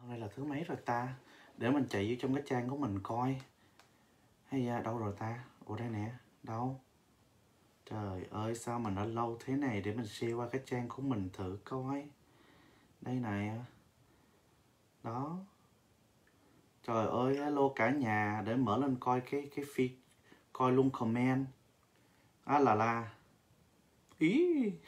Đây là thứ mấy rồi ta? Để mình chạy vô trong cái trang của mình coi. Hay đâu rồi ta? Ủa đây nè. Đâu? Trời ơi sao mà nó lâu thế này. Để mình share qua cái trang của mình thử coi. Đây nè. Đó. Trời ơi hello cả nhà. Để mở lên coi cái feed. Coi luôn comment. Là ý.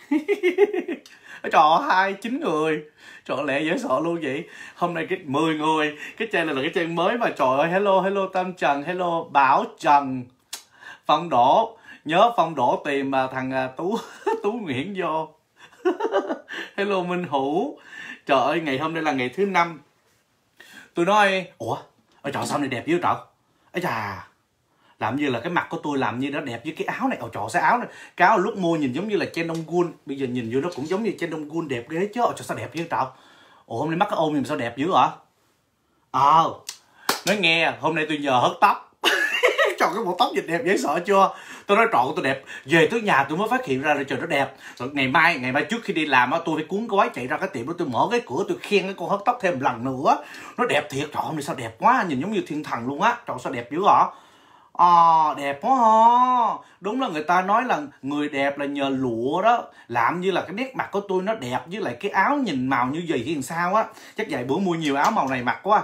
Trời ơi 29 người. Trời lẹ dễ sợ luôn vậy. Hôm nay cái 10 người. Cái trang này là cái trang mới mà trời ơi. Hello Tâm Trần. Hello Bảo Trần. Phong Đỗ. Nhớ Phong Đỗ tìm thằng Tú Nguyễn vô. Hello Minh Hữu. Trời ơi ngày hôm nay là ngày thứ 5. Tôi nói ủa trời sao này đẹp dữ trời. Ấy chà. Làm như là cái mặt của tôi làm như nó đẹp với cái áo này. Trời sao áo này. Cái áo lúc mua nhìn giống như là Chen Dong Gun. Bây giờ nhìn vô nó cũng giống như Chen Dong Gun đẹp ghê chứ. Trời sao đẹp dữ trời. Ủa hôm nay mắc cái ôm nhìn sao đẹp dữ hả? Nói nghe hôm nay tôi nhờ hớt tóc. Trời cái bộ tóc nhìn đẹp dễ sợ chưa. Tôi nói trọn tôi đẹp. Về tới nhà tôi mới phát hiện ra là trời nó đẹp. Rồi ngày mai trước khi đi làm tôi phải cuốn gói chạy ra cái tiệm đó. Tôi mở cái cửa tôi khen cái con hớt tóc thêm một lần nữa. Nó đẹp thiệt. Trời hôm nay sao đẹp quá. Nhìn giống như thiên thần luôn á. Trời sao đẹp dữ hả. Đẹp quá ha. Đúng là người ta nói là người đẹp là nhờ lụa đó. Làm như là cái nét mặt của tôi nó đẹp. Với lại cái áo nhìn màu như vậy thì làm sao á. Chắc vài bữa mua nhiều áo màu này mặc quá.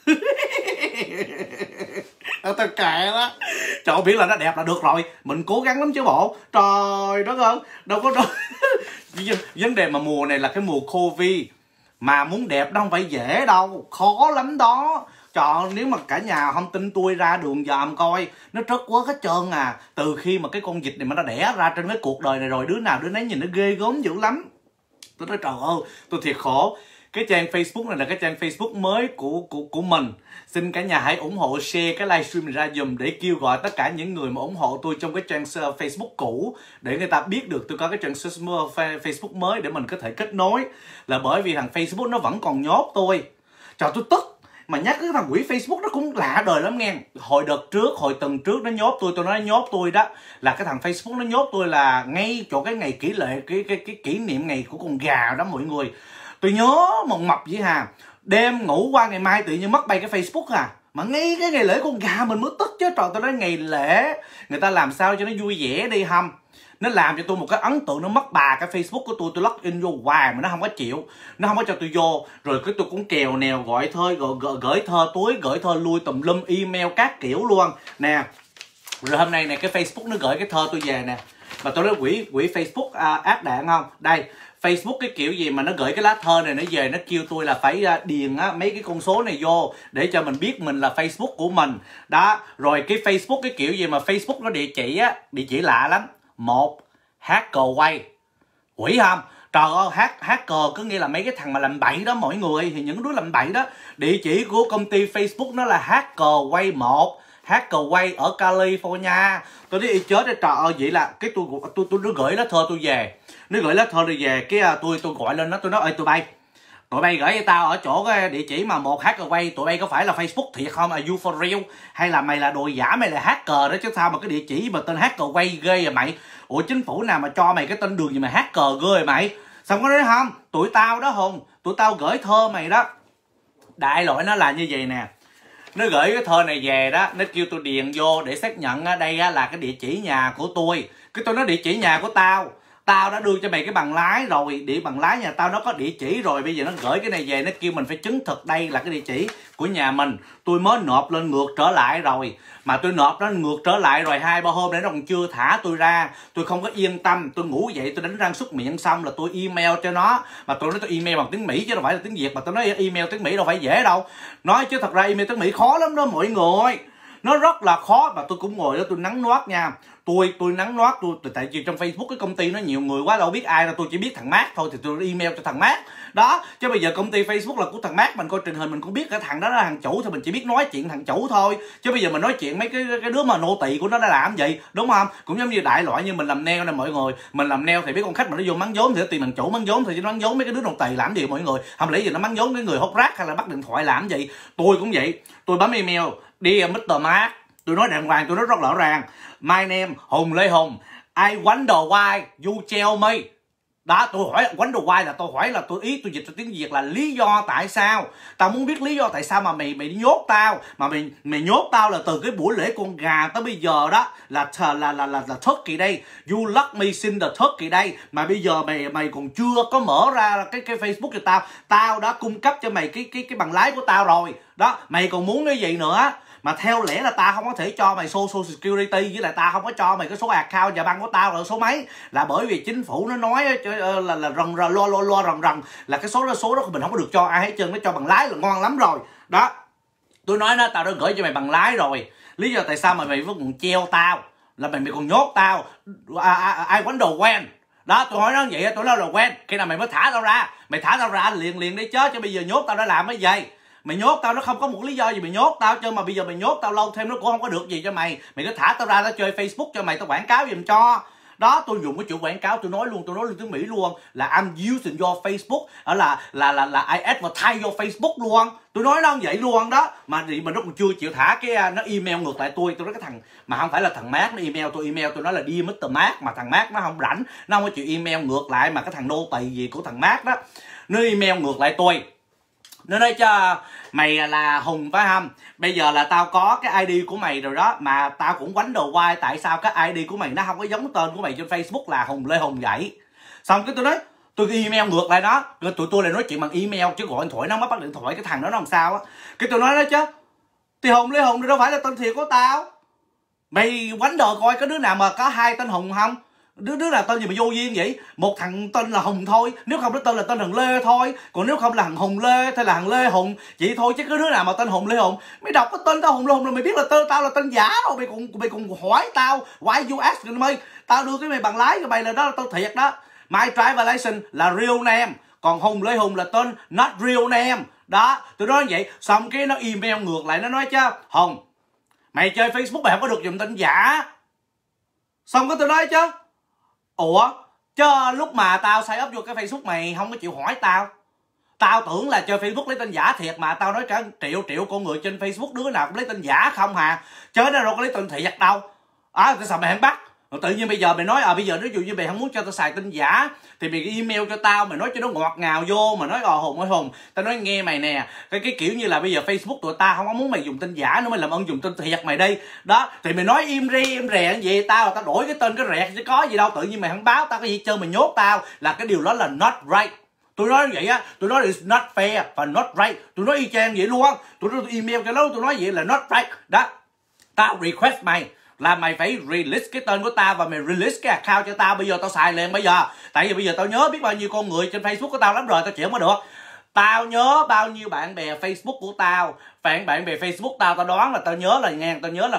Tao kệ đó. Trời biết là nó đẹp là được rồi. Mình cố gắng lắm chứ bộ. Trời đất ơi. Đâu có đâu. Vấn đề mà mùa này là cái mùa Covid. Mà muốn đẹp đâu không phải dễ đâu. Khó lắm đó. Trời nếu mà cả nhà không tin tôi ra đường dòm coi. Nó trất quá hết trơn à. Từ khi mà cái con dịch này mà nó đẻ ra trên cái cuộc đời này rồi. Đứa nào đứa nấy nhìn nó ghê gớm dữ lắm. Tôi nói trời ơi tôi thiệt khổ. Cái trang Facebook này là cái trang Facebook mới của mình. Xin cả nhà hãy ủng hộ share cái livestream này ra dùm. Để kêu gọi tất cả những người mà ủng hộ tôi trong cái trang Facebook cũ. Để người ta biết được tôi có cái trang Facebook mới. Để mình có thể kết nối. Là bởi vì thằng Facebook nó vẫn còn nhốt tôi. Trời tôi tức. Mà nhắc cái thằng quỷ Facebook nó cũng lạ đời lắm nghe. Hồi tuần trước nó nhốt tôi nói nó nhốt tôi đó. Là cái thằng Facebook nó nhốt tôi là ngay chỗ cái ngày kỷ lệ, cái kỷ niệm ngày của con gà đó mọi người. Tôi nhớ mộng mập vậy hà. Đêm ngủ qua ngày mai tự nhiên mất bay cái Facebook à. Mà ngay cái ngày lễ con gà mình mới tức chứ. Trời tôi nói ngày lễ người ta làm sao cho nó vui vẻ đi hâm. Nó làm cho tôi một cái ấn tượng. Nó mất bà cái Facebook của tôi login vô hoài mà nó không có chịu. Nó không có cho tôi vô. Rồi cái tôi cũng kèo nèo gọi thơ, gửi thơ túi, gửi thơ lui tùm lum, email các kiểu luôn nè. Rồi hôm nay nè cái Facebook nó gửi cái thơ tôi về nè. Mà tôi nói quỷ Facebook ác đạn không. Đây Facebook cái kiểu gì mà nó gửi cái lá thơ này nó về. Nó kêu tôi là phải điền mấy cái con số này vô. Để cho mình biết mình là Facebook của mình. Đó. Rồi cái Facebook cái kiểu gì mà Facebook nó địa chỉ lạ lắm. 1 hacker quay. Quỷ không. Trời ơi hacker có nghĩa là mấy cái thằng mà làm bậy đó mọi người. Thì những đứa làm bậy đó. Địa chỉ của công ty Facebook nó là hacker quay 1. Hacker quay ở California. Tôi nói chết đấy. Trời ơi vậy là cái tôi nó gửi lá thơ tôi về. Nó gửi lá thơ tôi về. Cái tôi gọi lên nó. Tôi nói ơi tụi bay gửi cho tao ở chỗ cái địa chỉ mà 1 hacker quay. Tụi bay có phải là Facebook thiệt không? Are you for real? Hay là mày là đồ giả, mày là hacker đó chứ sao mà cái địa chỉ mà tên hacker quay ghê vậy mày? Ủa chính phủ nào mà cho mày cái tên đường gì mà hacker ghê vậy mày? Xong có nói không? Tụi tao đó Hùng. Tụi tao gửi thơ mày đó. Đại loại nó là như vậy nè. Nó gửi cái thơ này về đó. Nó kêu tôi điền vô để xác nhận đây là cái địa chỉ nhà của tôi. Cái tôi nói địa chỉ nhà của tao. Tao đã đưa cho mày cái bằng lái rồi. Bằng lái nhà tao nó có địa chỉ rồi. Bây giờ nó gửi cái này về. Nó kêu mình phải chứng thực đây là cái địa chỉ của nhà mình. Tôi mới nộp lên ngược trở lại rồi. Mà tôi nộp nó ngược trở lại rồi 2-3 hôm để nó còn chưa thả tôi ra. Tôi không có yên tâm. Tôi ngủ dậy tôi đánh răng súc miệng xong là tôi email cho nó. Mà tôi nói tôi email bằng tiếng Mỹ chứ đâu phải là tiếng Việt. Mà tôi nói email tiếng Mỹ đâu phải dễ đâu. Nói chứ thật ra email tiếng Mỹ khó lắm đó mọi người. Nó rất là khó. Mà tôi cũng ngồi đó tôi nắng nót nha. Tôi nắng nót tại vì trong Facebook cái công ty nó nhiều người quá đâu biết ai đâu. Tôi chỉ biết thằng Mát thôi thì tôi email cho thằng Mát đó. Chứ bây giờ công ty Facebook là của thằng Mát. Mình coi truyền hình mình cũng biết cái thằng đó là thằng chủ. Thì mình chỉ biết nói chuyện thằng chủ thôi. Chứ bây giờ mình nói chuyện mấy cái đứa mà nô tỳ của nó đã làm gì đúng không? Cũng giống như đại loại như mình làm nail này mọi người. Mình làm nail thì biết con khách mà nó vô mắng vốn thì nó tìm thằng chủ mắng vốn. Thì nó mắng vốn mấy cái đứa nô tỳ làm gì mọi người? Không lẽ giờ nó mắng vốn cái người hốt rác hay là bắt điện thoại làm gì? Tôi cũng vậy. Tôi bấm email đi Mr. Mát. Tôi nói đàng hoàng, tôi nói rất rõ ràng. My name Hùng Lê Hùng. I wonder why you tell me. Đó, tôi hỏi Wonder Why là tôi hỏi là tôi dịch ra tiếng Việt là lý do tại sao. Tao muốn biết lý do tại sao mà mày nhốt tao, mà mày nhốt tao là từ cái buổi lễ con gà tới bây giờ đó là Turkey đây. You let me sin the Turkey đây, mà bây giờ mày còn chưa có mở ra cái Facebook cho tao. Tao đã cung cấp cho mày cái bằng lái của tao rồi. Đó, mày còn muốn cái gì nữa? Mà theo lẽ là tao không có thể cho mày social security, với lại tao không có cho mày cái số account và băng của tao là số mấy, là bởi vì chính phủ nó nói là rần là cái số đó mình không có được cho ai hết trơn, nó cho bằng lái là ngon lắm rồi. Đó, tôi nói đó, tao đã gửi cho mày bằng lái rồi, lý do tại sao mà mày vẫn còn treo tao, là mày còn nhốt tao, ai quánh đồ quen. Đó, tôi hỏi nó vậy, tôi nói là quen, khi nào mày mới thả tao ra? Mày thả tao ra liền đi chết, chứ bây giờ nhốt tao đã làm cái gì? Mày nhốt tao nó không có một lý do gì mày nhốt tao, chứ mà bây giờ mày nhốt tao lâu thêm nó cũng không có được gì cho mày. Mày cứ thả tao ra, tao chơi Facebook cho mày, tao quảng cáo giùm cho. Đó, tôi dùng cái chữ quảng cáo, tôi nói luôn tiếng Mỹ luôn, là I'm using your Facebook, là I advertise your Facebook luôn. Tôi nói nó vậy luôn đó, mà nó còn chưa chịu thả cái nó email ngược lại tôi nói cái thằng mà không phải là thằng Mark nó email tôi nói là đi Mr. Mark, mà thằng Mark nó không rảnh, nó không có chịu email ngược lại, mà cái thằng nô tỳ gì của thằng Mark đó nó email ngược lại tôi. Nó nói cho mày là Hùng phải không? Bây giờ là tao có cái ID của mày rồi đó, mà tao cũng quánh đồ quay, tại sao cái ID của mày nó không có giống tên của mày trên Facebook là Hùng Lê Hùng vậy? Xong cái tôi nói, tôi email ngược lại đó, rồi tụi tôi lại nói chuyện bằng email chứ gọi điện thoại nó bắt điện thoại cái thằng đó nó làm sao á. Cái tôi nói đó chứ, thì Hùng Lê Hùng đâu phải là tên thiệt của tao. Mày quánh đồ coi có đứa nào mà có hai tên Hùng không? Đứa nào tên gì mà vô duyên vậy? Một thằng tên là Hùng thôi, nếu không nó tên là tên thằng Lê thôi, còn nếu không là thằng Hùng Lê hay là thằng Lê Hùng vậy thôi, chứ có đứa nào mà tên Hùng Lê Hùng. Mày đọc cái tên tao Hùng Lê Hùng là mày biết là tên tao là tên giả rồi, mày còn hỏi tao why you ask me? Tao đưa cái mày bằng lái cho mày là đó là tao thiệt đó. My driver license là real name, còn Hùng Lê Hùng là tên not real name. Đó, tôi nói vậy, xong cái nó email ngược lại, nó nói chứ Hùng, mày chơi Facebook mày không có được dùng tên giả. Xong cái tôi nói chứ ủa, chứ lúc mà tao sign up vô cái Facebook mày không có chịu hỏi tao. Tao tưởng là chơi Facebook lấy tên giả thiệt, mà tao nói cả triệu con người trên Facebook đứa nào cũng lấy tên giả không hà, chứ nó đâu có lấy tên thiệt đâu. Tại sao mày không bắt? Rồi tự nhiên bây giờ mày nói bây giờ ví dụ như mày không muốn cho tao xài tên giả thì mày email cho tao, mày nói cho nó ngọt ngào vô, mà nói Hùng ơi Hùng, tao nói nghe mày nè, cái kiểu như là bây giờ Facebook tụi tao không có muốn mày dùng tên giả nữa, mày làm ơn dùng tên thiệt mày đi. Đó, thì mày nói im rè vậy, tao đổi cái tên cái rẹt chứ có gì đâu, tự nhiên mày không báo tao cái gì chơi, mày nhốt tao là cái điều đó là not right. Tôi nói vậy á, tôi nói it's not fair và not right, tôi nói y chang vậy luôn. Tôi email cho nó, tôi nói vậy là not right. Đó, tao request mày là mày phải release cái tên của tao và mày release cái account cho tao, bây giờ tao xài liền bây giờ. Tại vì bây giờ tao nhớ biết bao nhiêu con người trên Facebook của tao lắm rồi, tao chịu mới được. Tao nhớ bao nhiêu bạn bè Facebook của tao, bạn bè Facebook tao đoán là tao nhớ là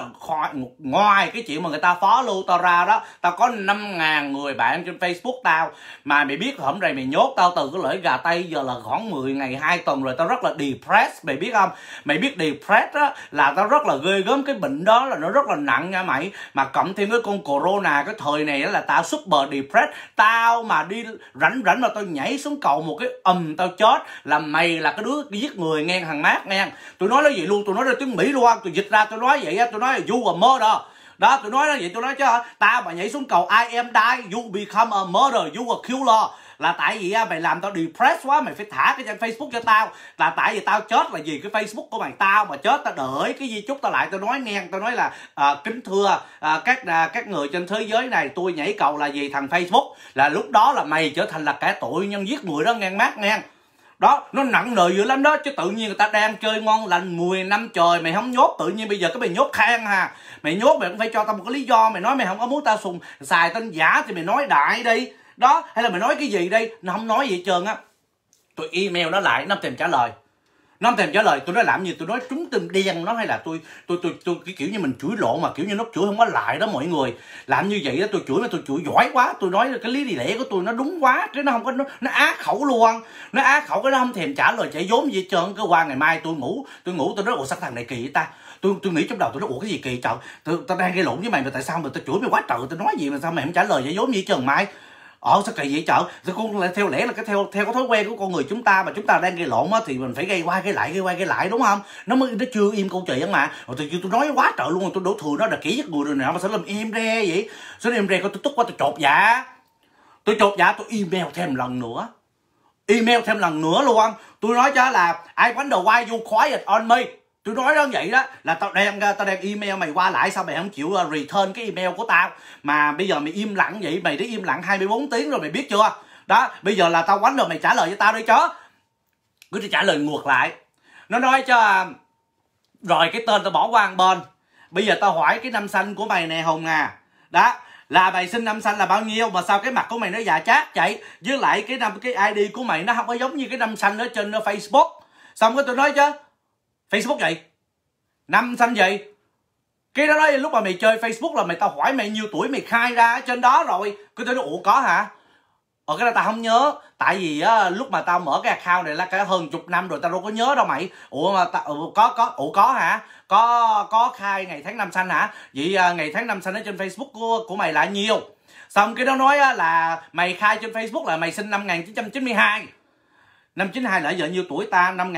ngoài cái chuyện mà người ta follow tao ra đó, tao có 5.000 người bạn trên Facebook tao. Mà mày biết hôm nay mày nhốt tao từ cái lưỡi gà Tây giờ là khoảng 10 ngày 2 tuần rồi, tao rất là depressed, mày biết không? Mày biết depressed á là tao rất là ghê gớm, cái bệnh đó là nó rất là nặng nha mày. Mà cộng thêm cái con corona cái thời này đó là tao super depressed. Tao mà đi rảnh mà tao nhảy xuống cầu một cái tao chết, là mày là cái đứa giết người nghe thằng Mát nghe. Tôi nói nó vậy luôn, tôi nói ra tiếng Mỹ luôn, tôi dịch ra tôi nói vậy á, tôi nói là you a murder. Đó, tôi nói nó vậy, tôi nói chứ tao mà nhảy xuống cầu I am die, you become a murder, you a killer. Là tại vì mày làm tao depressed quá, mày phải thả cái trang Facebook cho tao. Là tại vì tao chết là vì cái Facebook của mày, tao mà chết tao đợi cái di chúc tao lại, tao nói nghe, tao nói là kính thưa các người trên thế giới này, tôi nhảy cầu là vì thằng Facebook, là lúc đó là mày trở thành là kẻ tội nhân giết người đó nghe Mát nghe. Đó, nó nặng nề dữ lắm đó, chứ tự nhiên người ta đang chơi ngon lành 10 năm trời mày không nhốt, tự nhiên bây giờ cái mày nhốt khang hà. Mày nhốt mày cũng phải cho tao một cái lý do, mày nói mày không có muốn tao xài tên giả thì mày nói đại đi. Đó, hay là mày nói cái gì đi, nó không nói gì hết trơn á. Tôi email nó lại, nó không thèm trả lời. Nó không thèm trả lời, tôi nói làm gì, tôi nói trúng tim đen nó, hay là tôi cái kiểu như mình chửi lộn mà kiểu như nó chửi không có lại đó mọi người. Làm như vậy đó, tôi chửi giỏi quá, tôi nói cái lý lẽ của tôi nó đúng quá, chứ nó không có nó á khẩu luôn. Nó á khẩu cái nó không thèm trả lời chạy vốn gì hết trơn. Cái qua ngày mai tôi ngủ tôi nói ủa sao thằng này kỳ vậy ta. Tôi nghĩ trong đầu tôi nói ủa cái gì kỳ trời, tao đang gây lộn với mày mà tại sao mà tao chửi mày quá trời, tao nói gì mà sao mày không trả lời chạy vốn gì hết trơn mai. Sao kỳ vậy trời? Con lại theo lẽ là theo cái thói quen của con người chúng ta, mà chúng ta đang gây lộn á thì mình phải gây qua gây lại đúng không? Nó chưa im câu chuyện mà. Rồi tôi nói quá trời luôn, tôi đổ thừa nó là kỹ giết người rồi nè, mà sao làm im re vậy? Sao im re tôi tức quá tôi chột dạ. Tôi chột dạ tôi email thêm lần nữa. Email thêm lần nữa luôn. Tôi nói cho là I wonder why you quiet on me. Tôi nói đó vậy đó, là tao đem email mày qua lại, sao mày không chịu return cái email của tao, mà bây giờ mày im lặng vậy, mày đã im lặng 24 tiếng rồi, mày biết chưa? Đó, bây giờ là tao quánh rồi, mày trả lời cho tao đi chó. Cứ trả lời ngược lại. Nó nói cho rồi cái tên tao bỏ qua một bên. Bây giờ tao hỏi cái năm xanh của mày nè Hùng à. Đó, là mày sinh năm xanh là bao nhiêu mà sao cái mặt của mày nó già chát vậy? Với lại cái ID của mày nó không có giống như cái năm xanh ở trên Facebook. Xong cái tôi nói chứ Facebook vậy? Năm xanh gì? Cái đó nói lúc mà mày chơi Facebook là tao hỏi mày nhiêu tuổi mày khai ra ở trên đó rồi. Cái tôi nói ủa có hả? Cái đó tao không nhớ. Tại vì á, lúc mà tao mở cái account này là cả hơn chục năm rồi, tao đâu có nhớ đâu mày. Ủa mà tao có hả? Có khai ngày tháng năm xanh hả? Vậy ngày tháng năm xanh ở trên Facebook của mày là nhiêu? Xong cái đó nói là mày khai trên Facebook là mày sinh năm 1992. Năm 92 là giờ nhiêu tuổi ta? Năm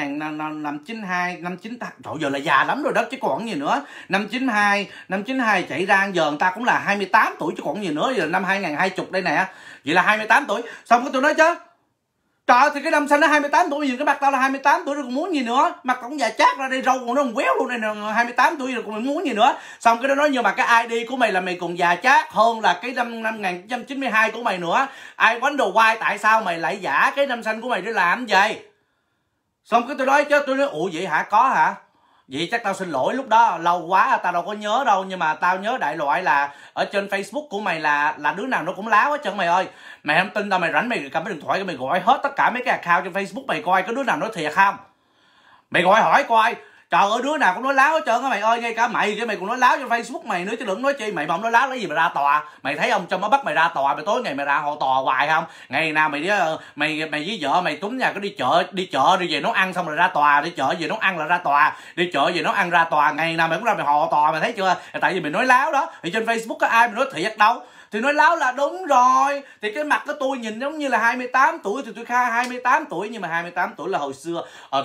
98. Trời giờ là già lắm rồi đó chứ còn gì nữa. Năm 92 chạy ra giờ người ta cũng là 28 tuổi chứ còn gì nữa. Giờ năm 2020 đây nè. Vậy là 28 tuổi. Xong cái tôi nói chứ trời thì cái năm xanh nó 28 tuổi, cái mặt tao là 28 tuổi rồi còn muốn gì nữa. Mặt tao cũng già chát ra đây, râu còn nó còn quéo luôn đây, 28 tuổi rồi còn muốn gì nữa. Xong cái đó nói nhưng mà cái ID của mày là mày còn già chát hơn là cái năm 1992 của mày nữa. Ai wonder why tại sao mày lại giả cái năm xanh của mày để làm gì? Xong cái tôi nói chứ, tôi nói ủa vậy hả? Có hả? Vậy chắc tao xin lỗi, lúc đó lâu quá tao đâu có nhớ đâu. Nhưng mà tao nhớ đại loại là ở trên Facebook của mày là đứa nào nó cũng láo hết trơn mày ơi. Mày không tin tao, mày rảnh mày cầm cái điện thoại mày gọi hết tất cả mấy cái account trên Facebook mày coi có đứa nào nói thiệt không. Mày gọi hỏi coi. Trời ơi, đứa nào cũng nói láo hết trơn á mày ơi. Ngay cả mày cái mày cũng nói láo trên Facebook mày nữa chứ đừng nói chi. Mày mà không nói láo lấy gì mà ra tòa? Mày thấy ông Trump nó bắt mày ra tòa, mày tối ngày mày ra họ tòa hoài không? Ngày nào mày với vợ mày túm nhà có đi chợ đi về nấu ăn xong rồi ra tòa, đi chợ về nấu ăn là ra tòa, đi chợ về nấu ăn ra tòa, ngày nào mày cũng ra mày họ tòa, mày thấy chưa? Tại vì mày nói láo đó. Thì trên Facebook có ai mày nói thiệt đâu. Thì nói láo là đúng rồi. Thì cái mặt của tôi nhìn giống như là 28 tuổi thì tôi khai 28 tuổi, nhưng mà 28 tuổi là hồi xưa.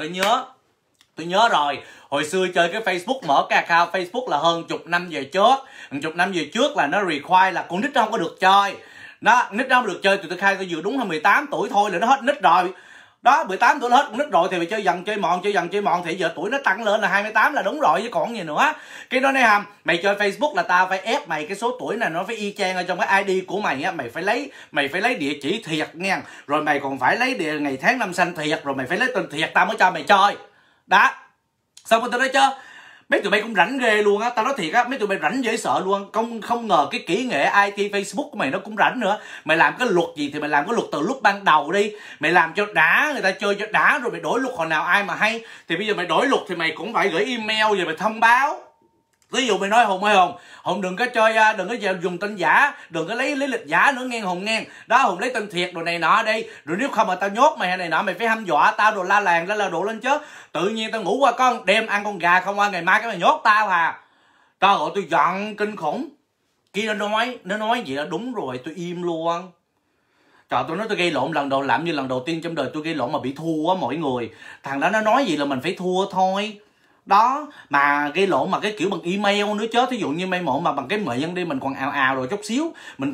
Tôi nhớ rồi, hồi xưa chơi cái Facebook, mở cái account Facebook là hơn chục năm về trước. Chục năm về trước là nó require là con nít nó không có được chơi. Đó, nít nó không được chơi thì tôi khai tôi vừa đúng 18 tuổi thôi là nó hết nít rồi. Đó, 18 tuổi nó hết con nít rồi thì mày chơi dần chơi mòn thì giờ tuổi nó tăng lên là 28 là đúng rồi chứ còn gì nữa. Cái đó này hàm, mày chơi Facebook là tao phải ép mày cái số tuổi này nó phải y chang ở trong cái ID của mày á, mày phải lấy địa chỉ thiệt nha. Rồi mày còn phải lấy ngày tháng năm xanh thiệt, rồi mày phải lấy tên thiệt tao mới cho mày chơi. Đó. Xong rồi tao nói chứ mấy tụi bay cũng rảnh ghê luôn á, tao nói thiệt á, mấy tụi bay rảnh dễ sợ luôn. Không ngờ cái kỹ nghệ IT Facebook của mày nó cũng rảnh nữa. Mày làm cái luật gì thì mày làm cái luật từ lúc ban đầu đi. Mày làm cho đã, người ta chơi cho đã rồi mày đổi luật hồi nào ai mà hay. Thì bây giờ mày đổi luật thì mày cũng phải gửi email về mày thông báo. Ví dụ mày nói Hùng đừng có chơi, đừng có dùng tên giả, đừng có lấy lịch giả nữa nghe Hùng nghe. Đó, Hùng lấy tên thiệt đồ này nọ đi. Rồi nếu không mà tao nhốt mày hay này nọ, mày phải hăm dọa tao đồ la làng la đồ lên chứ. Tự nhiên tao ngủ qua con đêm ăn con gà không qua, ngày mai cái mày nhốt tao à. Trời ơi tôi giận kinh khủng. Kia nó nói vậy là đúng rồi, tôi im luôn. Trời, tôi nói tôi gây lộn lần đầu, làm như lần đầu tiên trong đời tôi gây lộn mà bị thua á mọi người. Thằng đó nó nói gì là mình phải thua thôi. Đó, mà gây lộn mà cái kiểu bằng email nữa chứ. Thí dụ như mày mộ mà bằng cái miệng đi mình còn ào rồi chút xíu, mình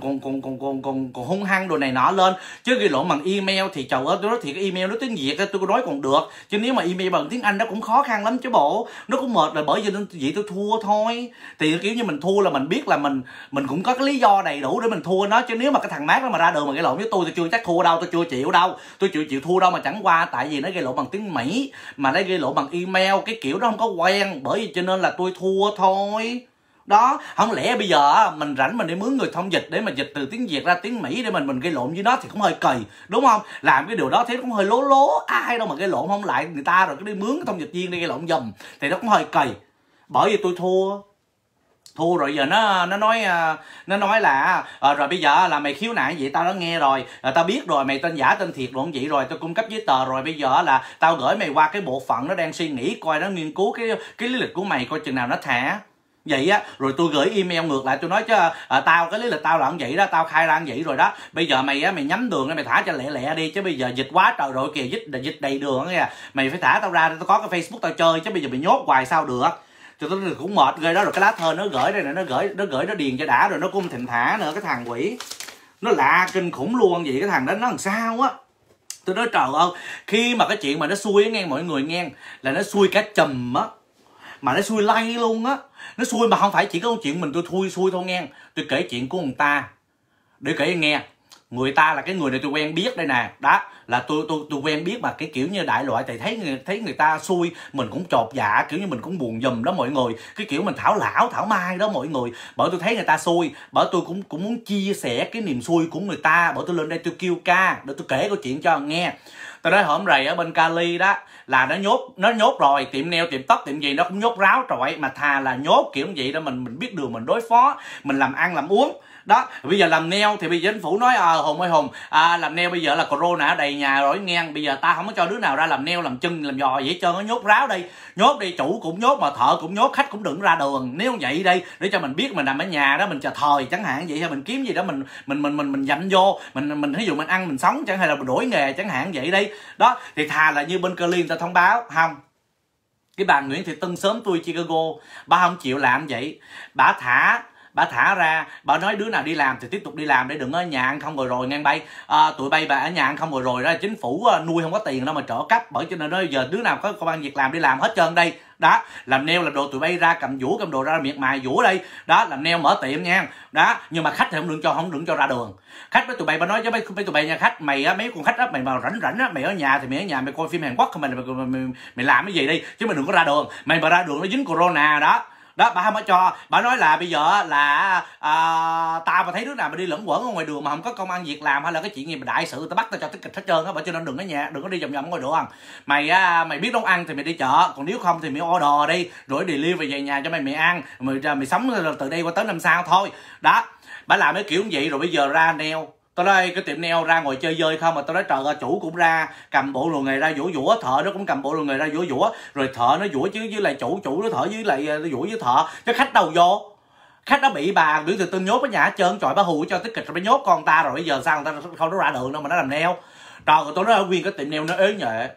còn hung hăng đồ này nọ lên. Chứ gây lộn bằng email thì trời ơi, tôi nói thiệt cái email nó tiếng Việt tôi nói còn được. Chứ nếu mà email bằng tiếng Anh nó cũng khó khăn lắm chứ bộ. Nó cũng mệt, là bởi vì tôi thua thôi. Thì kiểu như mình thua là mình biết là mình cũng có cái lý do đầy đủ để mình thua nó. Chứ nếu mà cái thằng mát đó mà ra đường mà gây lộn với tôi chưa chắc thua đâu, tôi chưa chịu đâu. Tôi chịu thua đâu, mà chẳng qua tại vì nó gây lộn bằng tiếng Mỹ mà nó gây lộn bằng email, cái kiểu đó không có quen, bởi vì cho nên là tôi thua thôi. Đó, không lẽ bây giờ mình rảnh mình đi mướn người thông dịch để mà dịch từ tiếng Việt ra tiếng Mỹ để mình gây lộn với nó thì cũng hơi kỳ, đúng không? Làm cái điều đó thế cũng hơi lố, ai đâu mà gây lộn không lại người ta rồi cứ đi mướn cái thông dịch viên đi gây lộn giùm thì nó cũng hơi kỳ. Bởi vì tôi thua rồi giờ nó nói là rồi bây giờ là mày khiếu nại vậy tao đã nghe rồi, tao biết rồi, mày tên giả tên thiệt luôn vậy rồi, tao cung cấp giấy tờ rồi, bây giờ là tao gửi mày qua cái bộ phận nó đang suy nghĩ coi nó nghiên cứu cái lý lịch của mày coi chừng nào nó thả vậy á. Rồi tôi gửi email ngược lại tôi nói chứ tao cái lý lịch tao là như vậy đó, tao khai ra như vậy rồi đó, bây giờ mày nhắm đường mày thả cho lẹ đi, chứ bây giờ dịch quá trời rồi kìa, dịch đầy đường kìa, mày phải thả tao ra tao có cái Facebook tao chơi, chứ bây giờ mày nhốt hoài sao được. Cho tôi cũng mệt ghê đó. Rồi cái lá thơ nó gửi đây này, nó gửi nó điền cho đã rồi nó cũng thịnh thả nữa, cái thằng quỷ Nó lạ kinh khủng luôn vậy. Cái thằng đó nó làm sao á. Tôi nói trời ơi, khi mà cái chuyện mà nó xui á nghe mọi người nghe, là nó xui cả chùm á, mà nó xui lay luôn á. Nó xui mà không phải chỉ có chuyện mình tôi xui thôi nghe. Tôi kể chuyện của người ta để kể nghe. Người ta là cái người này tôi quen biết đây nè. Đó là tôi quen biết mà cái kiểu như đại loại thì thấy người ta xui mình cũng chột dạ, kiểu như mình cũng buồn giùm đó mọi người. Cái kiểu mình thảo lão thảo mai đó mọi người. Bởi tôi thấy người ta xui, bởi tôi cũng muốn chia sẻ cái niềm xui của người ta. Bởi tôi lên đây tôi kêu ca để tôi kể câu chuyện cho nghe. Tôi nói hôm rày ở bên Cali đó là nó nhốt rồi, tiệm nail tiệm tóc tiệm gì nó cũng nhốt ráo trọi, mà thà là nhốt kiểu vậy đó mình biết đường mình đối phó, mình làm ăn làm uống. Đó bây giờ làm nail thì bây giờ chính phủ nói Hùng ơi Hùng, làm nail bây giờ là corona đầy nhà rồi nghe, bây giờ ta không có cho đứa nào ra làm nail làm chân làm giò vậy hết trơn, nó nhốt ráo đi, nhốt đi, chủ cũng nhốt mà thợ cũng nhốt, khách cũng đừng ra đường. Nếu vậy đây để cho mình biết mình nằm ở nhà đó mình chờ thời chẳng hạn vậy, hay mình kiếm gì đó mình dặn vô, mình ví dụ mình ăn mình sống chẳng, hay là mình đổi nghề chẳng hạn vậy đi. Đó thì thà là như bên Cali người ta thông báo không. Cái bà Nguyễn Thị Tân sớm tôi Chicago, bà không chịu làm vậy, bà thả ra, bà nói đứa nào đi làm thì tiếp tục đi làm để đừng ở nhà ăn không rồi ngang bay. Tụi bay bà ở nhà ăn không rồi ra chính phủ nuôi không có tiền đâu mà trợ cấp, bởi cho nên nói giờ đứa nào có công ăn việc làm đi làm hết trơn đây. Đó làm nail là đồ tụi bay ra cầm đồ ra miệt mài vũ đây. Đó làm nail mở tiệm nha. Đó nhưng mà khách thì không đừng cho ra đường. Khách với tụi bay bà nói cho mấy tụi bay nha, khách mày á, mấy con khách á, mày mà rảnh á, mày ở nhà thì mày ở nhà mày coi phim Hàn Quốc, mày làm cái gì đi chứ mày đừng có ra đường. Mày mà ra đường nó dính corona đó. Đó bà không có cho, bà nói là bây giờ là tao mà thấy đứa nào mà đi lẫn quẩn ở ngoài đường mà không có công ăn việc làm, hay là cái chuyện gì mà đại sự tao bắt tao cho tích kịch hết trơn á. Bởi cho nên đừng ở nhà, đừng có đi vòng vòng ngoài đường. Mày biết nấu ăn thì mày đi chợ, còn nếu không thì mày order đi rồi deliver về nhà cho mày ăn, mày sống từ đây qua tới năm sau thôi. Đó bà làm cái kiểu như vậy. Rồi bây giờ ra nail, tôi nói cái tiệm nail ra ngồi chơi vơi không, mà tôi nói trời ơi, chủ cũng ra cầm bộ đồ nghề ra vũa, thợ nó cũng cầm bộ đồ nghề ra vũa, rồi thợ nó vũa chứ với lại chủ nó thợ với lại vũa với thợ, chứ khách đâu vô. Khách đã bị bà Nguyễn Thị Tân nhốt ở nhà hết trơn, trời bà hù cho tích kịch rồi, bà nhốt con ta rồi bây giờ sao người ta không có ra đường đâu mà nó làm nail. Trời ơi, tôi nói ở nguyên cái tiệm nail nó ế nhệ,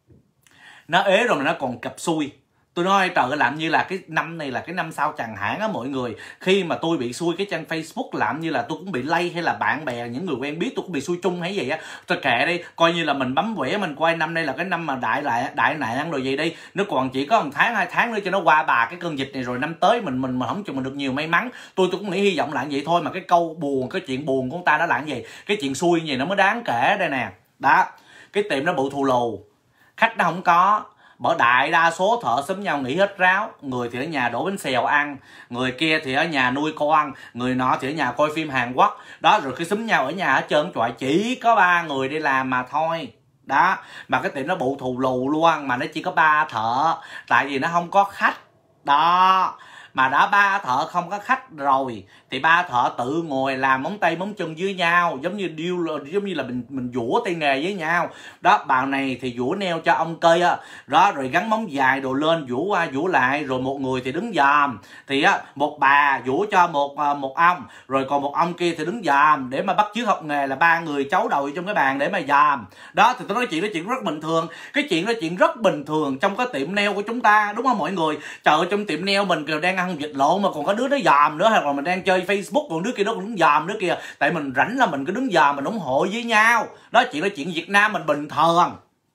nó ế rồi mà nó còn cặp xui. Tôi nói trời ơi, làm như là cái năm này là cái năm sao chẳng hạn á mọi người. Khi mà tôi bị xui cái trang Facebook, làm như là tôi cũng bị lay, hay là bạn bè những người quen biết tôi cũng bị xui chung hay gì á. Tôi kệ đi, coi như là mình bấm quẻ mình coi năm nay là cái năm mà đại nạn rồi vậy đi. Nó còn chỉ có 1 tháng 2 tháng nữa cho nó qua bà cái cơn dịch này rồi, năm tới mình không chừng mình được nhiều may mắn. Tôi cũng nghĩ hy vọng là vậy thôi, mà cái câu buồn, cái chuyện buồn của ông ta đã là gì, cái chuyện xui gì nó mới đáng kể đây nè. Đó cái tiệm nó bự thù lù, khách nó không có. Bởi đại đa số thợ xúm nhau nghỉ hết ráo. Người thì ở nhà đổ bánh xèo ăn, người kia thì ở nhà nuôi con, người nọ thì ở nhà coi phim Hàn Quốc. Đó rồi cái xúm nhau ở nhà hết trơn trọi, chỉ có 3 người đi làm mà thôi. Đó mà cái tiệm nó bự thù lù luôn, mà nó chỉ có 3 thợ, tại vì nó không có khách. Đó mà đã 3 thợ không có khách rồi thì 3 thợ tự ngồi làm móng tay móng chân với nhau, giống như là mình vũa tay nghề với nhau. Đó bà này thì vũa nail cho ông cây á, đó rồi gắn móng dài đồ lên vũa qua vũa lại, rồi một người thì đứng dòm, thì á một bà vũa cho một ông, rồi còn một ông kia thì đứng dòm để mà bắt chước học nghề, là 3 người cháu đầu trong cái bàn để mà dòm. Đó thì tôi nói chuyện rất bình thường, cái chuyện đó chuyện rất bình thường trong cái tiệm nail của chúng ta, đúng không mọi người? Trời ơi, trong tiệm nail mình đang ăn vịt lộn mà còn có đứa nó dòm nữa, hay là mình đang chơi Facebook còn đứa kia nó cũng đứng dòm nữa kìa. Tại mình rảnh là mình cứ đứng dòm, mình ủng hộ với nhau. Đó chuyện Việt Nam mình bình thường.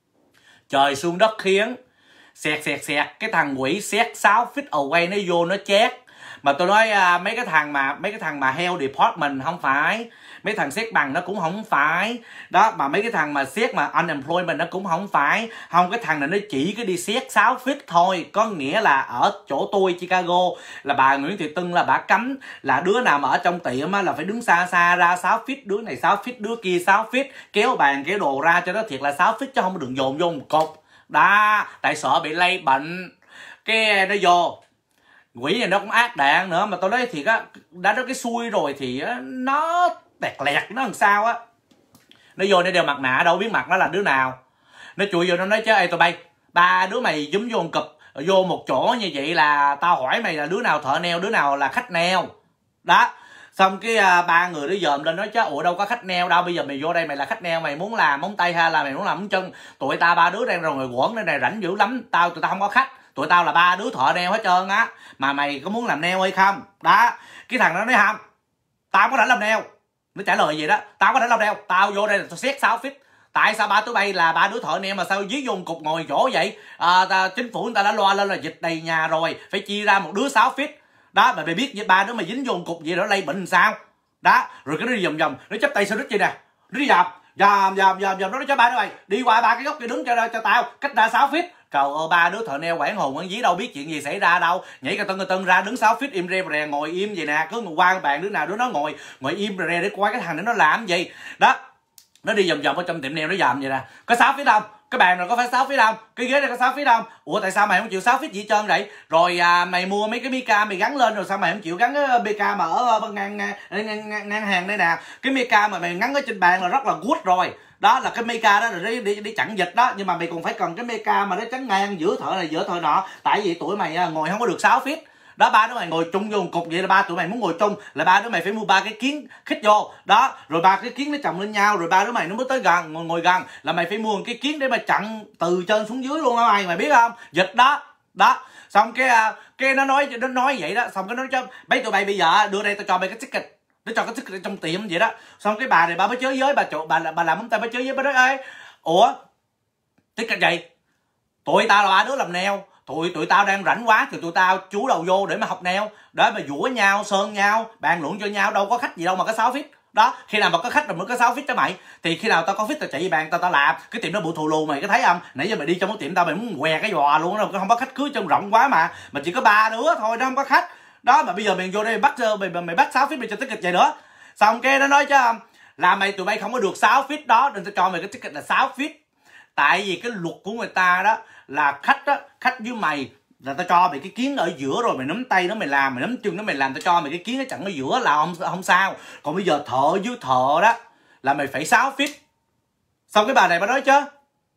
Trời xuống đất khiến xẹt cái thằng quỷ xét 6 feet away nó vô nó chét. Mà tôi nói mấy cái thằng mà health department không phải, mấy thằng xét bằng nó cũng không phải. Đó mà mấy cái thằng mà xét mà unemployment nó cũng không phải. Không, cái thằng này nó chỉ cái đi xét 6 feet thôi. Có nghĩa là ở chỗ tôi Chicago là bà Nguyễn Thị Tân là bà cấm là đứa nào mà ở trong tiệm là phải đứng xa xa ra 6 feet, đứa này 6 feet, đứa kia 6 feet, kéo bàn kéo đồ ra cho nó thiệt là 6 feet chứ không được dồn vô một cục. Đó tại sợ bị lây bệnh cái nó vô. Quỷ này nó cũng ác đạn nữa, mà tôi nói thiệt á, đã có cái xui rồi thì nó tẹt lẹt nó làm sao á. Nó vô nó đeo mặt nạ đâu biết mặt nó là đứa nào. Nó chui vô nó nói chứ ê tụi bay, 3 đứa mày dúm vô một cụp vô một chỗ như vậy là tao hỏi mày là đứa nào thợ nail, đứa nào là khách nail. Đó xong cái 3 người nó dòm lên nói chứ ủa đâu có khách nail đâu, bây giờ mày vô đây mày là khách nail, mày muốn làm móng tay hay là mày muốn làm móng chân? Tụi ta 3 đứa đang rồi quẩn đây này rảnh dữ lắm, tụi tao không có khách, tụi tao là 3 đứa thợ nail hết trơn á, mà mày có muốn làm nail hay không? Đó cái thằng đó nói không, tao có rảnh làm nail, Nó trả lời vậy đó. Tao có thể làm đeo, tao vô đây là tao xét 6 feet. Tại sao ba tụi bay là ba đứa thợ neo mà sao dí vô cục ngồi chỗ vậy? Chính phủ người ta đã loa lên là dịch đầy nhà rồi, phải chia ra một đứa 6 feet. Đó, mà mày biết ba đứa mày dính vô cục gì đó lây bệnh làm sao? Đó, rồi cái nó đi vòng vòng, nó chấp tay sao đít vậy nè. Nó đi vòng nó cho ba đứa mày đi qua ba cái góc kia đứng cho tao, cách ra 6 feet. Cầu ơi, ba đứa thợ neo quảng hồn quảng dí đâu biết chuyện gì xảy ra đâu. Nhảy cái tân ra đứng 6 feet im re rè ngồi im vậy nè, cứ qua bàn đứa nào đứa nó ngồi im rè để coi cái thằng nó làm gì. Đó. Nó đi vòng vòng ở trong tiệm neo nó dòm vậy nè. Có 6 feet không? Cái bàn này có phải 6 feet không? Cái ghế này có 6 feet không? Ủa tại sao mày không chịu 6 feet gì hết trơn vậy? Rồi mày mua mấy cái mica mày gắn lên rồi sao mày không chịu gắn cái mica mà ở ngang hàng đây nè. Cái mica mà mày gắn ở trên bàn là rất là good rồi. Đó là cái mica đó là để chặn dịch đó, nhưng mà mày còn phải cần cái mica mà nó chắn ngang giữa thợ này giữa thợ nọ, tại vì tụi mày ngồi không có được 6 feet. Đó, ba đứa mày ngồi chung vô một cục vậy là ba tụi mày muốn ngồi chung là ba đứa mày phải mua ba cái kiến khích vô. Đó, rồi ba cái kiến nó chồng lên nhau rồi ba đứa mày nó mới tới gần ngồi gần là mày phải mua một cái kiến để mà chặn từ trên xuống dưới luôn á mày biết không? Dịch đó. Đó. Xong cái nó nói vậy đó, xong cái nó cho mấy tụi bay bây giờ đưa đây tao cho mày cái ticket. Nó cho cái ticket trong tiệm vậy đó. Xong cái bà này bà mới chới với bà làm móng tay bà chới với bà nói ê, ủa ticket gì? Tụi tao là ba đứa làm neo, tụi tao đang rảnh quá thì tụi tao chú đầu vô để mà học neo, để mà dũa nhau, sơn nhau, bàn luận cho nhau, đâu có khách gì đâu mà có 6 feet. Đó, khi nào mà có khách rồi mới có 6 feet cho mày. Thì khi nào tao có feet tao chạy về bàn tao làm. Cái tiệm đó bự thù lù mày có thấy không? Nãy giờ mày đi trong cái tiệm tao mày muốn què cái giò luôn đâu, không có khách cưới trong rộng quá mà chỉ có ba đứa thôi đó, không có khách. Đó mà bây giờ mày vô đây mày bắt 6 feet mày cho ticket vậy nữa. Xong cái nó nói chứ là tụi bay không có được 6 feet đó nên tao cho mày cái ticket là 6 feet. Tại vì cái luật của người ta đó là khách với mày là tao cho mày cái kiến ở giữa rồi mày nắm tay nó mày làm, mày nắm chân nó mày làm, tao cho mày cái kiến nó chặn ở giữa là không sao. Còn bây giờ thợ với thợ đó là mày phải 6 feet. Xong cái bà này bà nói chứ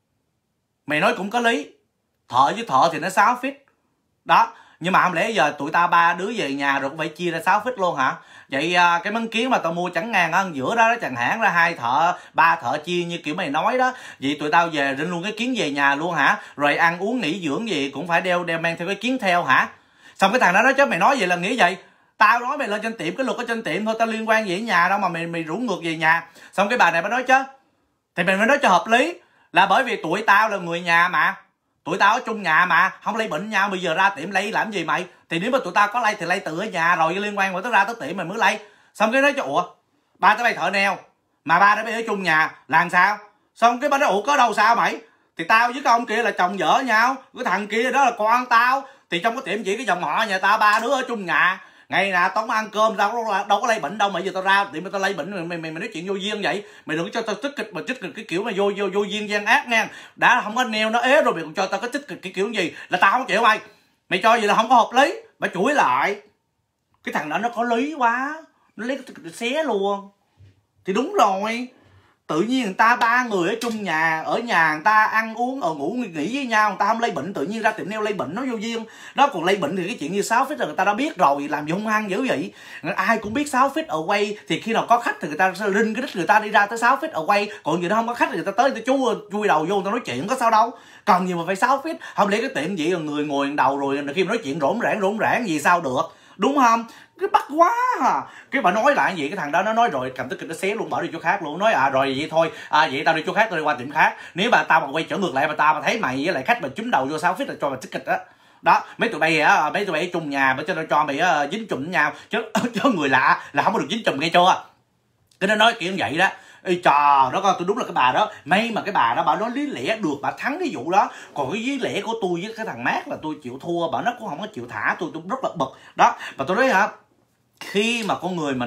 mày nói cũng có lý, thợ với thợ thì nó 6 feet. Đó, nhưng mà không lẽ giờ tụi tao ba đứa về nhà rồi cũng phải chia ra 6 feet luôn hả? Vậy cái mấn kiến mà tao mua chẳng ngang ở giữa đó chẳng hạn ra 2 thợ 3 thợ chia như kiểu mày nói đó. Vậy tụi tao về định luôn cái kiến về nhà luôn hả? Rồi ăn uống nghỉ dưỡng gì cũng phải đeo mang theo cái kiến theo hả? Xong cái thằng đó nói chứ mày nói vậy là nghĩ vậy. Tao nói mày lên trên tiệm, cái luật ở trên tiệm thôi, tao liên quan gì ở nhà đâu mà mày rủ ngược về nhà. Xong cái bà này bà nói chứ thì mày mới nói cho hợp lý, là bởi vì tụi tao là người nhà mà, tụi tao ở chung nhà mà không lây bệnh nhau, bây giờ ra tiệm lây làm gì mày? Thì nếu mà tụi tao có lây thì lây từ ở nhà rồi liên quan mà tới ra tới tiệm mày mới lây. Xong cái nói cho ủa ba tụi bay thợ neo mà ba tụi bay ở chung nhà là làm sao? Xong cái bà nói ủa có đâu sao mày? Thì tao với cái ông kia là chồng vợ nhau, cái thằng kia đó là con tao, thì trong cái tiệm chỉ cái dòng họ nhà tao ba đứa ở chung nhà, ngày nào tao ăn cơm tao đâu có lây bệnh đâu mà giờ tao ra tiệm tao lây bệnh. Mày nói chuyện vô duyên vậy, mày đừng có cho tao tích kịch cái kiểu mà vô duyên gian ác nha. Đã không có neo nó ế rồi mày còn cho tao cái tích kịch cái kiểu gì là tao không chịu mày. Mày cho vậy là không có hợp lý. Bà chửi lại cái thằng đó nó có lý quá, nó lấy cái xé luôn. Thì đúng rồi, tự nhiên người ta ba người ở chung nhà, ở nhà người ta ăn uống ở ngủ nghỉ với nhau, người ta không lây bệnh, tự nhiên ra tiệm neo lây bệnh nó vô duyên. Đó, còn lây bệnh thì cái chuyện như 6 feet là người ta đã biết rồi, làm gì hung hăng dữ vậy. Ai cũng biết 6 feet ở quay thì khi nào có khách thì người ta sẽ rinh cái đích người ta đi ra tới 6 feet ở quay, còn gì đó không có khách thì người ta tới chú chui đầu vô người ta nói chuyện có sao đâu. Cần gì mà phải 6 feet, không lẽ cái tiệm gì là người ngồi đầu rồi khi mà nói chuyện rỗn rãng gì sao được, đúng không? Cái bắt quá à. Cái bà nói lại gì cái thằng đó nó nói rồi cầm tức kịch nó xé luôn, bỏ đi chỗ khác luôn, nói rồi vậy thôi vậy tao đi chỗ khác, tao đi qua tiệm khác. Nếu mà tao mà quay trở ngược lại mà tao mà thấy mày với lại khách mà trúng đầu vô 6 feet là cho mày tức kịch đó. Đó, mấy tụi bay ở chung nhà mà cho mày dính chùm với nhau chứ người lạ là không có được dính chùm nghe chưa. Cái nó nói kiểu như vậy đó. Ê trời đó con, tôi đúng là cái bà đó, may mà cái bà đó bà nói lý lẽ được, bà thắng cái vụ đó. Còn cái lý lẽ của tôi với cái thằng Mát là tôi chịu thua, bà nó cũng không có chịu thả tôi rất là bực đó. Và tôi nói hả, khi mà con người mà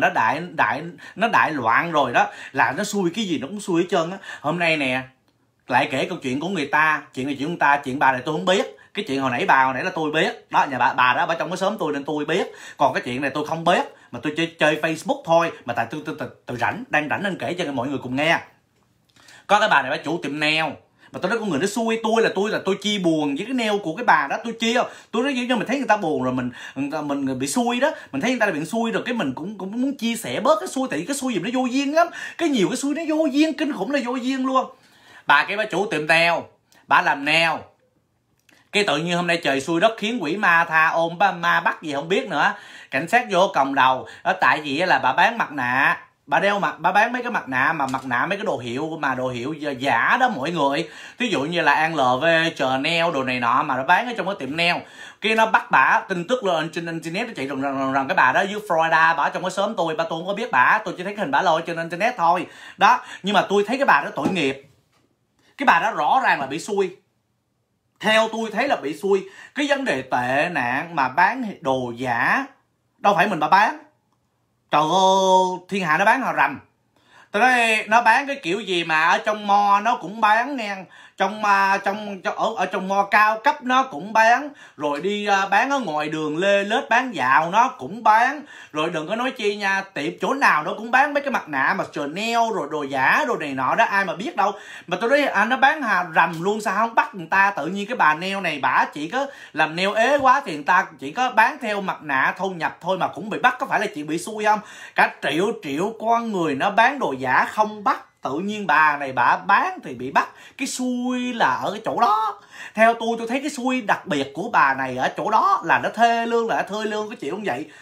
nó đại loạn rồi đó là nó xui cái gì nó cũng xui hết trơn á. Hôm nay nè lại kể câu chuyện của người ta, chuyện này chuyện của người ta, chuyện bà này tôi không biết. Cái chuyện hồi nãy là tôi biết đó, nhà bà đó bà trong cái xóm tôi nên tôi biết. Còn cái chuyện này tôi không biết, mà tôi chơi Facebook thôi, mà tại tôi đang rảnh nên kể cho mọi người cùng nghe. Có cái bà này bà chủ tiệm nail, mà tôi nói con người nó xui tôi chia buồn với cái nail của cái bà đó, tôi chia. Tôi nói như mình thấy người ta buồn rồi mình bị xui đó, mình thấy người ta bị xui rồi cái mình cũng muốn chia sẻ bớt cái xui, tại vì cái xui gì nó vô duyên lắm, cái nhiều cái xui nó vô duyên kinh khủng là vô duyên luôn. Bà chủ tiệm nail, bà làm nail, cái tự nhiên hôm nay trời xui đất khiến quỷ ma tha ma bắt gì không biết nữa, cảnh sát vô còng đầu đó. Tại vì là bà bán mặt nạ, bà bán mấy cái mặt nạ mà mặt nạ mấy cái đồ hiệu mà đồ hiệu giả đó mọi người. Ví dụ như là ANLV, Chanel đồ này nọ mà nó bán ở trong cái tiệm nail. Kia nó bắt bả tin tức lên trên internet, nó chạy rằng cái bà đó dưới Florida, bà ở trong cái xóm tôi không có biết bả, tôi chỉ thấy cái hình bả lôi trên internet thôi. Đó, nhưng mà tôi thấy cái bà đó tội nghiệp. Cái bà đó rõ ràng là bị xui. Theo tôi thấy là bị xui. Cái vấn đề tệ nạn mà bán đồ giả đâu phải mình bà bán. Trời ơi, thiên hạ nó bán họ rành. Tôi nói nó bán cái kiểu gì mà ở trong mo nó cũng bán nghe. Ở trong mo cao cấp nó cũng bán. Rồi đi bán ở ngoài đường lê lết bán dạo nó cũng bán. Rồi đừng có nói chi nha, tiệm chỗ nào nó cũng bán mấy cái mặt nạ mà Chanel rồi đồ giả đồ này nọ đó, ai mà biết đâu. Mà tôi nói nó bán hà rầm luôn, sao không bắt người ta? Tự nhiên cái bà nail này bả chỉ có làm nail ế quá thì người ta chỉ có bán theo mặt nạ thu nhập thôi mà cũng bị bắt. Có phải là chị bị xui không? Cả triệu con người nó bán đồ giả không bắt, tự nhiên bà này bà bán thì bị bắt. Cái xui là ở cái chỗ đó. Theo tôi thấy cái xui đặc biệt của bà này ở chỗ đó là nó thê lương, cái chuyện không vậy.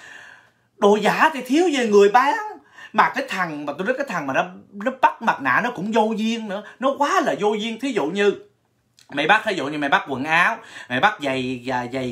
Đồ giả thì thiếu về người bán. Mà cái thằng mà tôi nói cái thằng mà nó bắt mặt nạ nó cũng vô duyên nữa. Nó quá là vô duyên. Thí dụ như mày bắt quần áo, mày bắt giày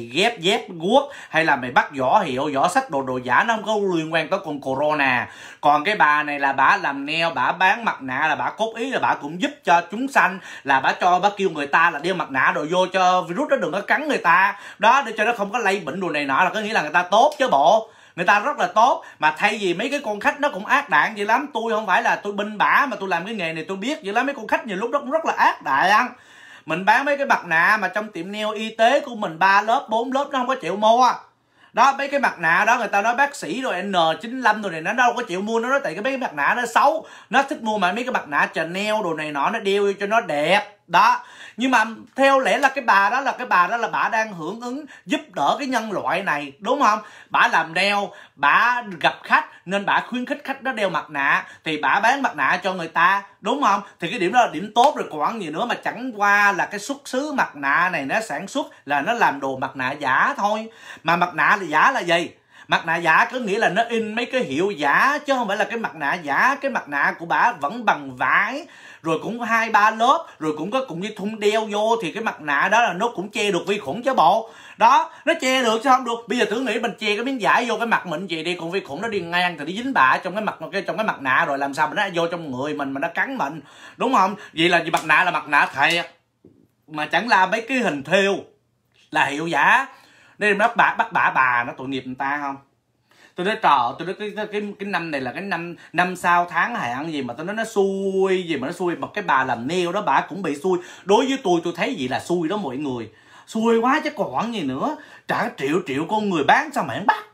dép guốc, hay là mày bắt vỏ hiệu, vỏ sách đồ giả, nó không có liên quan tới con corona. Còn cái bà này là bả làm nail, bả bán mặt nạ là bả cốt ý là bả cũng giúp cho chúng sanh, là bả kêu người ta là đeo mặt nạ đồ vô cho virus nó đừng có cắn người ta đó, để cho nó không có lây bệnh đồ này nọ, là có nghĩa là người ta tốt chứ bộ. Người ta rất là tốt. Mà thay vì mấy cái con khách nó cũng ác đạn vậy lắm. Tôi không phải là tôi binh bả, mà tôi làm cái nghề này tôi biết vậy lắm. Mấy con khách nhiều lúc đó cũng rất là ác đạn. Mình bán mấy cái mặt nạ mà trong tiệm nail y tế của mình 3 lớp 4 lớp nó không có chịu mua đó. Mấy cái mặt nạ đó người ta nói bác sĩ rồi N95 rồi này nó đâu có chịu mua. Nó nói tại cái mấy cái mặt nạ nó xấu, nó thích mua mà mấy cái mặt nạ Chanel đồ này nọ nó đeo cho nó đẹp đó. Nhưng mà theo lẽ là cái bà đó là bà đang hưởng ứng giúp đỡ cái nhân loại này, đúng không? Bà làm nail, bà gặp khách nên bà khuyến khích khách đó đeo mặt nạ, thì bà bán mặt nạ cho người ta, đúng không? Thì cái điểm đó là điểm tốt rồi còn gì nữa. Mà chẳng qua là cái xuất xứ mặt nạ này nó sản xuất là nó làm đồ mặt nạ giả thôi. Mà mặt nạ giả là gì? Mặt nạ giả có nghĩa là nó in mấy cái hiệu giả, chứ không phải là cái mặt nạ giả. Cái mặt nạ của bà vẫn bằng vải, rồi cũng 2-3 lớp, rồi cũng có cùng với thun đeo vô, thì cái mặt nạ đó là nó cũng che được vi khuẩn chứ bộ. Đó, nó che được chứ không được. Bây giờ thử nghĩ mình che cái miếng vải vô cái mặt mình gì đi, còn vi khuẩn nó đi ngang thì nó dính bạ trong cái mặt nạ, rồi làm sao mà nó vô trong người mình mà nó cắn mình, đúng không? Vậy là mặt nạ thiệt, mà chẳng là mấy cái hình thêu là hiệu giả. Nên bắt bà nó tội nghiệp người ta không? Tôi nói trời, tôi nói cái năm này là cái năm sau tháng hạn gì mà tôi nói nó xui gì mà nó xui. Mà cái bà làm nail đó bà cũng bị xui. Đối với tôi thấy gì là xui đó mọi người. Xui quá chứ còn gì nữa. Trả triệu con người bán sao mày không bắt?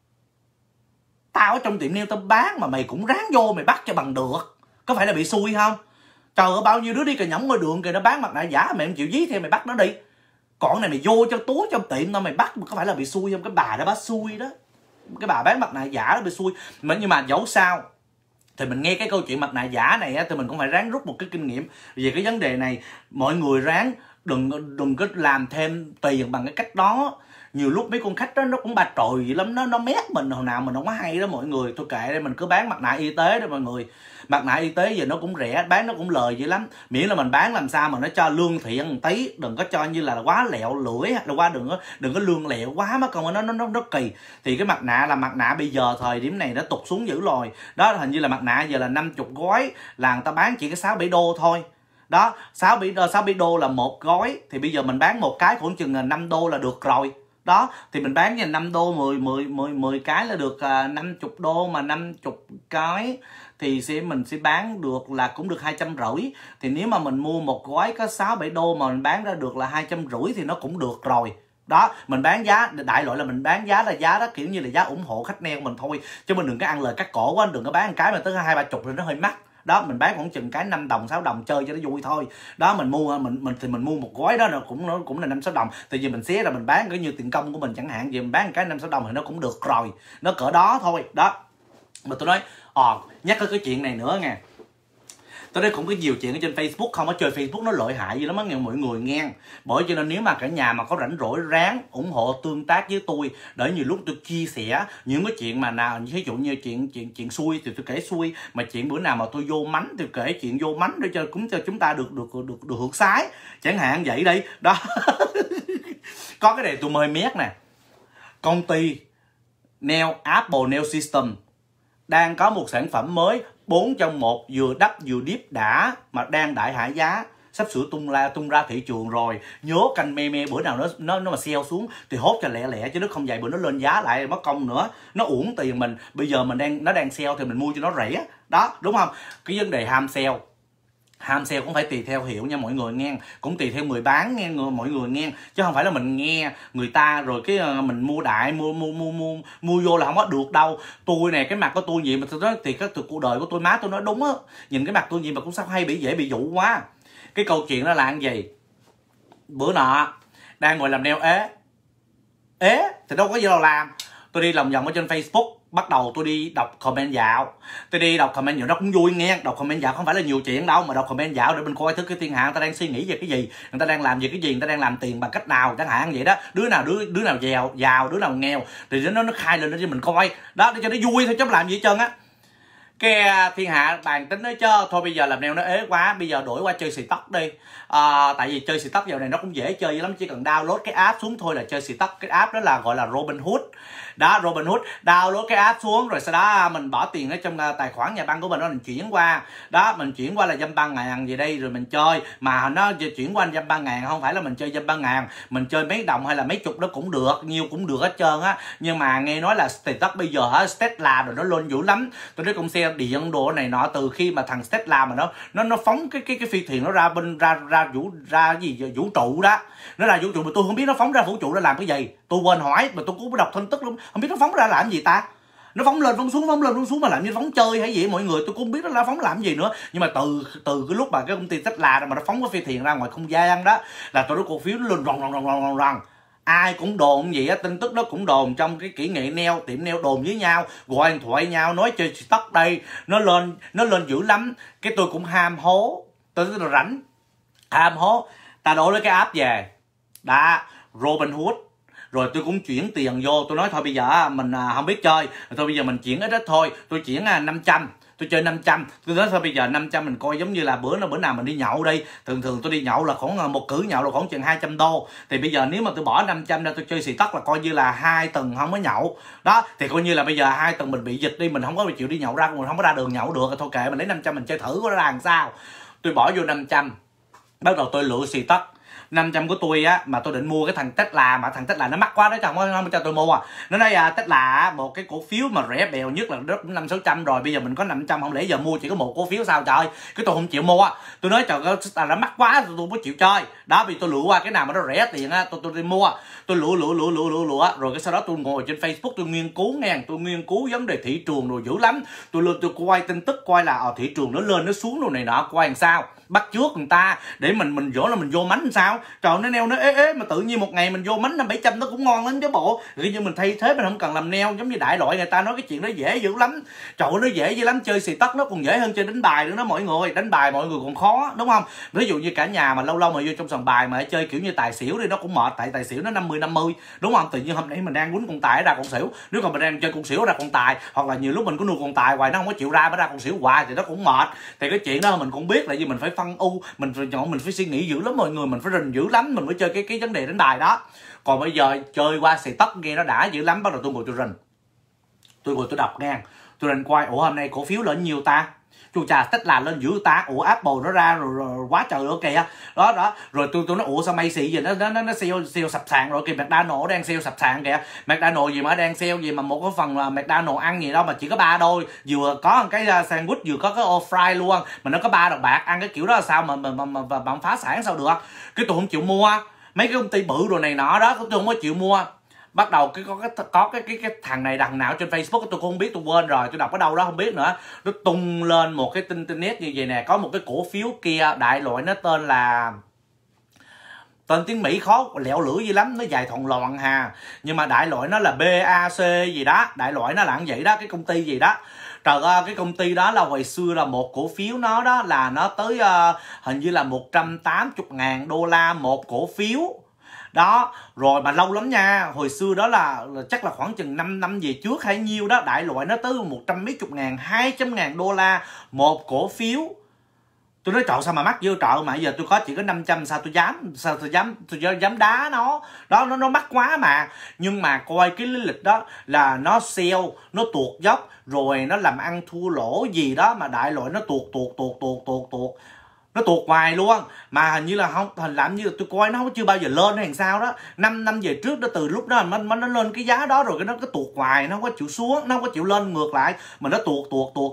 Tao ở trong tiệm nail tao bán mà mày cũng ráng vô mày bắt cho bằng được. Có phải là bị xui không? Trời ơi, bao nhiêu đứa đi cà nhõng ngoài đường kìa, nó bán mặt nạ giả mày không chịu dí theo mày bắt nó đi. Còn này mày vô cho túi trong tiệm tao mày bắt, có phải là bị xui không? Cái bà đó bà xui đó. Cái bà bán mặt nạ giả nó bị xui. Nhưng mà dẫu sao thì mình nghe cái câu chuyện mặt nạ giả này á, thì mình cũng phải ráng rút một cái kinh nghiệm về cái vấn đề này. Mọi người ráng đừng có làm thêm tiền bằng cái cách đó. Nhiều lúc mấy con khách đó nó cũng bà trồi vậy lắm, nó mét mình hồi nào mình không có hay đó mọi người. Thôi kệ đây, mình cứ bán mặt nạ y tế đó mọi người. Mặt nạ y tế giờ nó cũng rẻ, bán nó cũng lời vậy lắm. Miễn là mình bán làm sao mà nó cho lương thiện một tí, đừng có cho như là quá lẹo lưỡi, là quá đừng có lương lẹo quá mất công nó kỳ. Thì cái mặt nạ là mặt nạ bây giờ thời điểm này nó tụt xuống dữ rồi. Đó, hình như là mặt nạ giờ là 50 gói là người ta bán chỉ có 6-7 đô thôi. Đó, 6-7 đô là một gói, thì bây giờ mình bán một cái khoảng chừng là 5 đô là được rồi. Đó, thì mình bán nha 5 đô 10 cái là được 50 đô, mà 50 cái thì mình sẽ bán được là cũng được 250. Thì nếu mà mình mua một gói có 6-7 đô mà mình bán ra được là 250 thì nó cũng được rồi. Đó, mình bán giá đại loại là mình bán giá là giá đó kiểu như là giá ủng hộ khách nail của mình thôi, chứ mình đừng có ăn lời cắt cổ quá, đừng có bán một cái mà tới 20-30 thì nó hơi mắc. Đó, mình bán khoảng chừng cái 5 đồng 6 đồng chơi cho nó vui thôi. Đó, mình mua một gói đó nó cũng là 5-6 đồng. Tại vì mình xé ra mình bán cái như tiền công của mình chẳng hạn, vì mình bán một cái 5-6 đồng thì nó cũng được rồi. Nó cỡ đó thôi. Đó. Mà tôi nói nhắc tới cái chuyện này nữa nha. Tôi đây cũng có nhiều chuyện ở trên Facebook, không có chơi Facebook nó lợi hại gì lắm á mọi người nghe. Bởi cho nên nếu mà cả nhà mà có rảnh rỗi ráng ủng hộ tương tác với tôi, để nhiều lúc tôi chia sẻ những cái chuyện mà nào, ví dụ như chuyện xui thì tôi kể xui, mà chuyện bữa nào mà tôi vô mánh thì kể chuyện vô mánh để cho chúng ta được hưởng sái, chẳng hạn vậy đi đó. Có cái này tôi mời mét nè, công ty Apple Nail System đang có một sản phẩm mới 4 trong 1, vừa đắp vừa điếp đã, mà đang đại hạ giá, sắp sửa tung ra thị trường rồi. Nhớ canh me bữa nào nó mà sale xuống thì hốt cho lẹ chứ nó không vậy bữa nó lên giá lại mất công nữa, nó uổng tiền mình. Bây giờ nó đang sale thì mình mua cho nó rẻ đó, đúng không? Cái vấn đề ham sale cũng phải tùy theo hiệu nha mọi người nghe, cũng tùy theo người bán nghe mọi người nghe, chứ không phải là mình nghe người ta rồi cái mình mua đại mua vô là không có được đâu. Tôi nè, cái mặt của tôi gì mà tôi nói thì cái cuộc đời của tôi, má tôi nói đúng á, nhìn cái mặt tôi gì mà cũng sao hay dễ bị dụ quá. Cái câu chuyện đó là ăn gì, bữa nọ đang ngồi làm nail ế thì đâu có gì đâu làm, tôi đi lòng vòng ở trên Facebook, bắt đầu tôi đi đọc comment dạo. Tôi đi đọc comment dạo nó cũng vui nghe. Đọc comment dạo không phải là nhiều chuyện đâu, mà đọc comment dạo để mình coi thứ cái thiên hạ người ta đang suy nghĩ về cái gì, người ta đang làm gì, cái gì, người ta đang làm tiền bằng cách nào chẳng hạn vậy đó. Đứa nào giàu, đứa nào nghèo thì nó khai lên cho mình coi đó, để cho nó vui thôi chứ làm gì hết trơn á. Cái thiên hạ bàn tính nói chứ thôi bây giờ làm nail nó ế quá, bây giờ đổi qua chơi xì tóc đi. Tại vì chơi xì tóc giờ này nó cũng dễ chơi lắm, chỉ cần download cái app xuống thôi là chơi xì tóc. Cái app đó là gọi là Robinhood đó, Robinhood. Download cái app xuống rồi sau đó mình bỏ tiền ở trong tài khoản nhà băng của mình đó, mình chuyển qua đó, mình chuyển qua là dăm 3.000 gì đây rồi mình chơi. Mà nó chuyển qua dăm 3.000 không phải là mình chơi dăm 3.000, mình chơi mấy đồng hay là mấy chục đó cũng được, nhiều cũng được hết trơn á. Nhưng mà nghe nói là TikTok bây giờ hả, Tesla rồi nó lên dữ lắm. Tôi nói con xe điện đồ này nọ, từ khi mà thằng Tesla mà nó phóng cái phi thuyền nó ra vũ trụ đó, nó là vũ trụ mà tôi không biết nó phóng ra vũ trụ để làm cái gì, tôi quên hỏi mà tôi cũng đọc tin tức luôn, không biết nó phóng ra làm gì ta. Nó phóng lên phóng xuống mà làm như phóng chơi hay gì mọi người, tôi cũng không biết nó phóng làm gì nữa. Nhưng mà từ cái lúc mà cái công ty Tesla mà nó phóng cái phi thuyền ra ngoài không gian đó là tôi nói cổ phiếu nó lên ròng. Ai cũng đồn gì á, tin tức đó cũng đồn trong cái kỹ nghệ nail, tiệm nail đồn với nhau, gọi điện thoại nhau nói chơi stock đây, nó lên dữ lắm. Cái tôi cũng ham hố, tôi rảnh ham hố, ta đổ lấy cái app về đã, Robinhood. Rồi tôi cũng chuyển tiền vô, tôi nói thôi bây giờ mình không biết chơi, thôi bây giờ mình chuyển ít thôi, tôi chuyển 500, tôi chơi 500. Tôi nói thôi bây giờ 500 mình coi giống như là bữa nào mình đi nhậu đi, thường tôi đi nhậu là khoảng một cử nhậu là khoảng chừng 200 đô, thì bây giờ nếu mà tôi bỏ 500 ra tôi chơi xì tóc là coi như là 2 tuần không có nhậu đó, thì coi như là bây giờ 2 tuần mình bị dịch đi, mình không có chịu đi nhậu ra, mình không có ra đường nhậu được, thôi kệ mình lấy 500 mình chơi thử có ra làm sao. Tôi bỏ vô 500, bắt đầu tôi lựa xì tóc. 500 của tôi á, mà tôi định mua cái thằng Tesla, mà thằng Tesla nó mắc quá đó, không cho tôi mua à. Nó nói Tesla một cái cổ phiếu mà rẻ bèo nhất là nó cũng 500-600 rồi, bây giờ mình có 500 không lẽ giờ mua chỉ có một cổ phiếu sao trời. Cái tôi không chịu mua á, tôi nói trời ơi Tesla nó mắc quá, tôi không có chịu chơi đó. Vì tôi lựa qua cái nào mà nó rẻ tiền á, tôi đi mua. Tôi lựa rồi cái sau đó tôi ngồi trên Facebook tôi nghiên cứu vấn đề thị trường rồi dữ lắm. Tôi quay tin tức coi là thị trường nó lên nó xuống đồ này nọ, coi làm sao bắt trước người ta để mình vỗ là mình vô mánh sao. Trời, nó neo nó ế mà tự nhiên một ngày mình vô mánh 500-700 nó cũng ngon lắm chứ bộ. Tự nhiên mình thay thế, mình không cần làm neo giống như đại loại người ta nói, cái chuyện đó dễ dữ lắm. Trời, nó dễ dữ lắm, chơi xì tóc nó còn dễ hơn chơi đánh bài nữa đó mọi người. Đánh bài mọi người còn khó đúng không? Ví dụ như cả nhà mà lâu mà vô trong sòng bài mà chơi kiểu như tài xỉu đi nó cũng mệt, tại tài xỉu nó 50-50 đúng không? Tự nhiên hôm nay mình đang quýnh con tài ra con xỉu, nếu còn mình đang chơi con xỉu ra con tài, hoặc là nhiều lúc mình có nuôi con tài hoài nó không có chịu ra ra con xỉu hoài thì nó cũng mệt. Thì cái chuyện đó mình cũng biết là gì, mình phải phân ưu, mình phải chọn, mình phải suy nghĩ dữ lắm mọi người, mình phải rình dữ lắm mình mới chơi cái vấn đề đánh bài đó. Còn bây giờ chơi qua xì tóc nghe nó đã dữ lắm, bắt đầu tôi ngồi tôi rình, tôi ngồi tôi đọc ngang, tôi rình coi ủa hôm nay cổ phiếu lên nhiều ta, chu trà Tesla lên dữ ta, ủa Apple nó ra rồi quá trời nữa kìa đó. Rồi tôi nói ủa sao may xị gì nó sale sập sàn rồi kìa, McDonald's đang sale sập sàn kìa, McDonald's gì mà đang sale gì mà một cái phần là McDonald's ăn gì đâu mà chỉ có 3 đôi, vừa có cái sandwich vừa có cái fry luôn mà nó có 3 đồng bạc, ăn cái kiểu đó là sao mà bạn phá sản sao được. Cái tôi không chịu mua mấy cái công ty bự đồ này nọ đó, tôi không có chịu mua. Bắt đầu có cái thằng này đằng nào trên Facebook tôi cũng không biết, tôi quên rồi, tôi đọc ở đâu đó không biết nữa. Nó tung lên một cái tin internet như vậy nè, có một cái cổ phiếu kia đại loại nó tên là Tên tiếng Mỹ khó lẹo lưỡi gì lắm, nó dài thòn lòn hà. Nhưng mà đại loại nó là BAC gì đó, đại loại nó là như vậy đó, cái công ty gì đó. Trời ơi, cái công ty đó là hồi xưa là một cổ phiếu nó đó là nó tới hình như là 180.000 đô la một cổ phiếu. Đó, rồi mà lâu lắm nha, hồi xưa đó là chắc là khoảng chừng 5 năm về trước hay nhiêu đó, đại loại nó tới 100 mấy chục ngàn, 200.000 đô la một cổ phiếu. Tôi nói trời sao mà mắc dữ trời, mà giờ tôi có chỉ có 500 sao tôi dám đá nó. Đó, nó mắc quá mà. Nhưng mà coi cái lý lịch đó là nó sell, nó tuột dốc, rồi nó làm ăn thua lỗ gì đó mà đại loại nó tuột. Nó tuột hoài luôn. Mà hình như là không, hình làm như là tôi coi nó chưa bao giờ lên hay sao đó. 5 năm về trước đó, từ lúc đó nó lên cái giá đó rồi, cái nó cứ tuột hoài, nó không có chịu xuống, nó không có chịu lên ngược lại, mà nó tuột.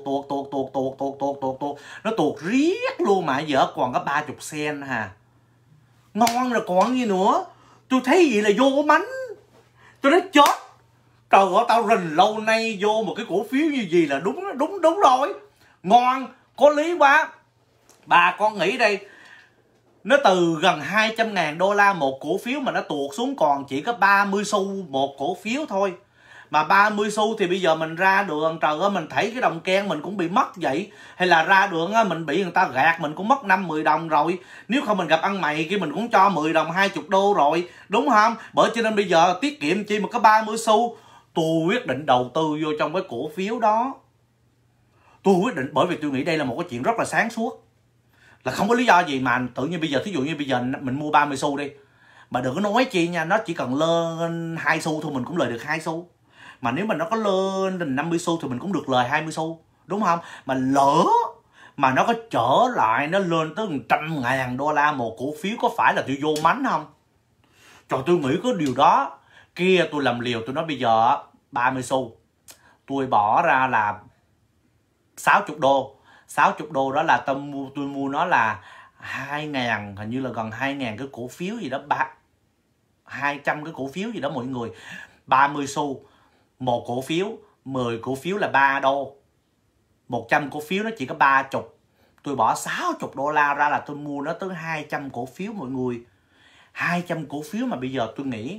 Nó tuột riết luôn, mà giờ còn có 30 sen hà. Ngon rồi còn gì nữa. Tôi thấy vậy là vô mánh. Tôi nói chết. Trời ơi, tao rình lâu nay vô một cái cổ phiếu như gì là đúng rồi. Ngon, có lý quá. Bà con nghĩ đây, nó từ gần 200.000 đô la một cổ phiếu mà nó tuột xuống còn chỉ có 30 xu một cổ phiếu thôi. Mà 30 xu thì bây giờ mình ra đường, trời ơi, mình thấy cái đồng Ken mình cũng bị mất vậy. Hay là ra đường mình bị người ta gạt mình cũng mất 5-10 đồng rồi. Nếu không mình gặp ăn mày kia mình cũng cho 10 đồng 20 đô rồi, đúng không? Bởi cho nên bây giờ tiết kiệm chi mà có 30 xu. Tôi quyết định đầu tư vô trong cái cổ phiếu đó. Tôi quyết định, bởi vì tôi nghĩ đây là một cái chuyện rất là sáng suốt. Là không có lý do gì mà tự nhiên bây giờ, thí dụ như bây giờ mình mua 30 xu đi, mà đừng có nói chi nha, nó chỉ cần lên 2 xu thôi mình cũng lời được 2 xu. Mà nếu mà nó có lên đến 50 xu thì mình cũng được lời 20 xu, đúng không? Mà lỡ mà nó có trở lại, nó lên tới 100.000 đô la một cổ phiếu, có phải là tôi vô mánh không? Trời, tôi nghĩ có điều đó. Kia tôi làm liều, tôi nói bây giờ 30 xu tôi bỏ ra là 60 đô. 60 đô đó là tôi mua nó là 2.000, hình như là gần 2.000 cái cổ phiếu gì đó, 200 cái cổ phiếu gì đó mọi người. 30 xu một cổ phiếu, 10 cổ phiếu là 3 đô, 100 cổ phiếu nó chỉ có 30. Tôi bỏ 60 đô la ra là tôi mua nó tới 200 cổ phiếu mọi người. 200 cổ phiếu mà bây giờ tôi nghĩ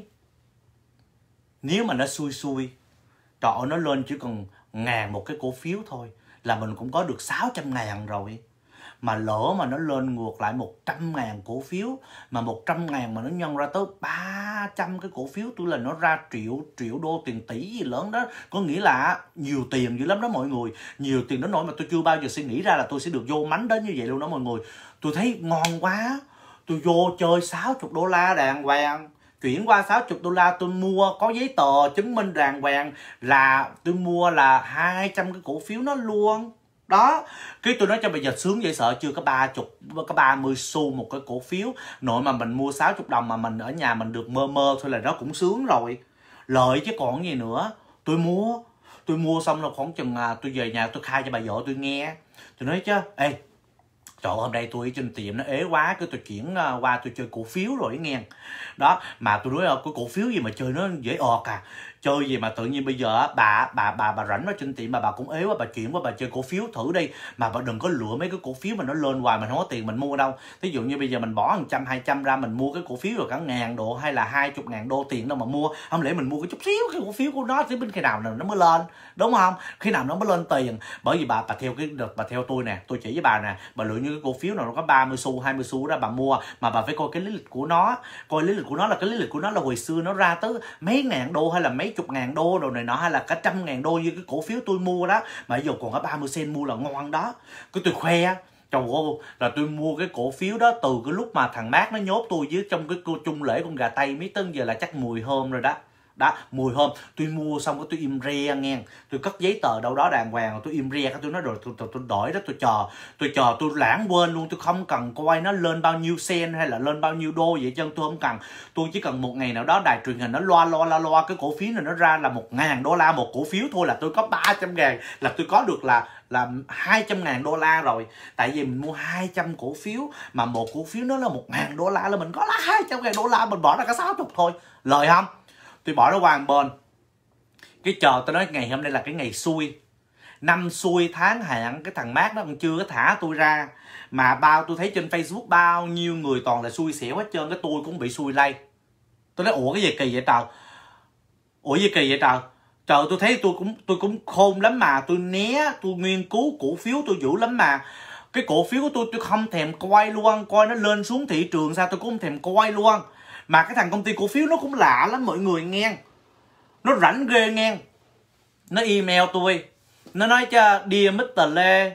nếu mà nó xui, trời ơi, nó lên chỉ cần 1.000 một cái cổ phiếu thôi là mình cũng có được 600.000 rồi. Mà lỡ mà nó lên ngược lại 100.000 cổ phiếu, mà 100.000 mà nó nhân ra tới 300 cái cổ phiếu, tôi là nó ra triệu đô, tiền tỷ gì lớn đó. Có nghĩa là nhiều tiền dữ lắm đó mọi người. Nhiều tiền đến nỗi mà tôi chưa bao giờ suy nghĩ ra là tôi sẽ được vô mánh đến như vậy luôn đó mọi người. Tôi thấy ngon quá. Tôi vô chơi 60 đô la đàng hoàng. Chuyển qua 60 đô la tôi mua có giấy tờ chứng minh đàng hoàng là tôi mua là 200 cái cổ phiếu nó luôn. Đó, cái tôi nói cho bây giờ sướng dễ sợ chưa, có 30 xu một cái cổ phiếu. Nội mà mình mua 60 đồng mà mình ở nhà mình được mơ thôi là nó cũng sướng rồi. Lợi chứ còn gì nữa. Tôi mua xong là khoảng chừng tôi về nhà tôi khai cho bà vợ tôi nghe. Tôi nói chứ, ê, trời ơi, hôm nay tôi ở trên tiệm nó ế quá, cái tôi chuyển qua tôi chơi cổ phiếu rồi nghe. Đó, mà tôi nói cái cổ phiếu gì mà chơi nó dễ ọt à. Chơi gì mà tự nhiên bây giờ bà rảnh ở trên tiệm mà bà cũng ế quá, bà chuyển qua bà chơi cổ phiếu thử đi. Mà bà đừng có lựa mấy cái cổ phiếu mà nó lên hoài mình không có tiền mình mua đâu. Ví dụ như bây giờ mình bỏ 100-200 ra mình mua cái cổ phiếu rồi cả 1.000 đô hay là 20.000 đô, tiền đâu mà mua. Không lẽ mình mua cái chút xíu cái cổ phiếu của nó thì bên khi nào nó mới lên, đúng không? Khi nào nó mới lên tiền. Bởi vì bà theo cái đợt bà theo tôi nè, tôi chỉ với bà nè, bà lựa như cái cổ phiếu nào nó có 30 xu 20 xu đó bà mua, mà bà phải coi cái lý lịch của nó. Coi lý lịch của nó là cái lý lịch của nó là hồi xưa nó ra tới mấy ngàn đô hay là mấy chục ngàn đô rồi này nọ, hay là cả 100.000 đô như cái cổ phiếu tôi mua đó, mà giờ còn có 30 sen mua là ngon đó. Cái tôi khoe trời ơi là tôi mua cái cổ phiếu đó từ cái lúc mà thằng Mát nó nhốt tôi dưới trong cái chung lễ con gà Tây mấy tân, giờ là chắc 10 hôm rồi đó. Đó, 10 hôm tôi mua xong cái tôi im re nghe, tôi cất giấy tờ đâu đó đàng hoàng, tôi im re cái tôi nói rồi tôi đổi đó, tôi chờ tôi lãng quên luôn, tôi không cần coi nó lên bao nhiêu sen hay là lên bao nhiêu đô vậy chân, tôi không cần. Tôi chỉ cần một ngày nào đó đài truyền hình nó loa cái cổ phiếu này nó ra là 1.000 đô la một cổ phiếu thôi là tôi có 300.000, là tôi có được là 200.000 đô la rồi. Tại vì mình mua 200 cổ phiếu mà một cổ phiếu nó là 1.000 đô la là mình có là 200.000 đô la, mình bỏ ra cả 60 thôi, lời không? Tôi bỏ nó qua một bên. Cái chờ tôi nói ngày hôm nay là cái ngày xui. năm xui tháng hạn, cái thằng Mát nó còn chưa có thả tôi ra. Mà tôi thấy trên Facebook bao nhiêu người toàn là xui xẻo hết trơn, cái tôi cũng bị xui lây. Tôi nói ủa cái gì kỳ vậy trời? Ủa gì kỳ vậy trời? Trời, tôi thấy tôi cũng khôn lắm mà, tôi né, tôi nghiên cứu cổ phiếu tôi dữ lắm mà. Cái cổ phiếu của tôi không thèm coi luôn, coi nó lên xuống thị trường sao tôi cũng không thèm coi luôn. Mà cái thằng công ty cổ phiếu nó cũng lạ lắm mọi người nghe. Nó rảnh ghê nghe. Nó email tôi, nó nói cho Dear Mr. Lê,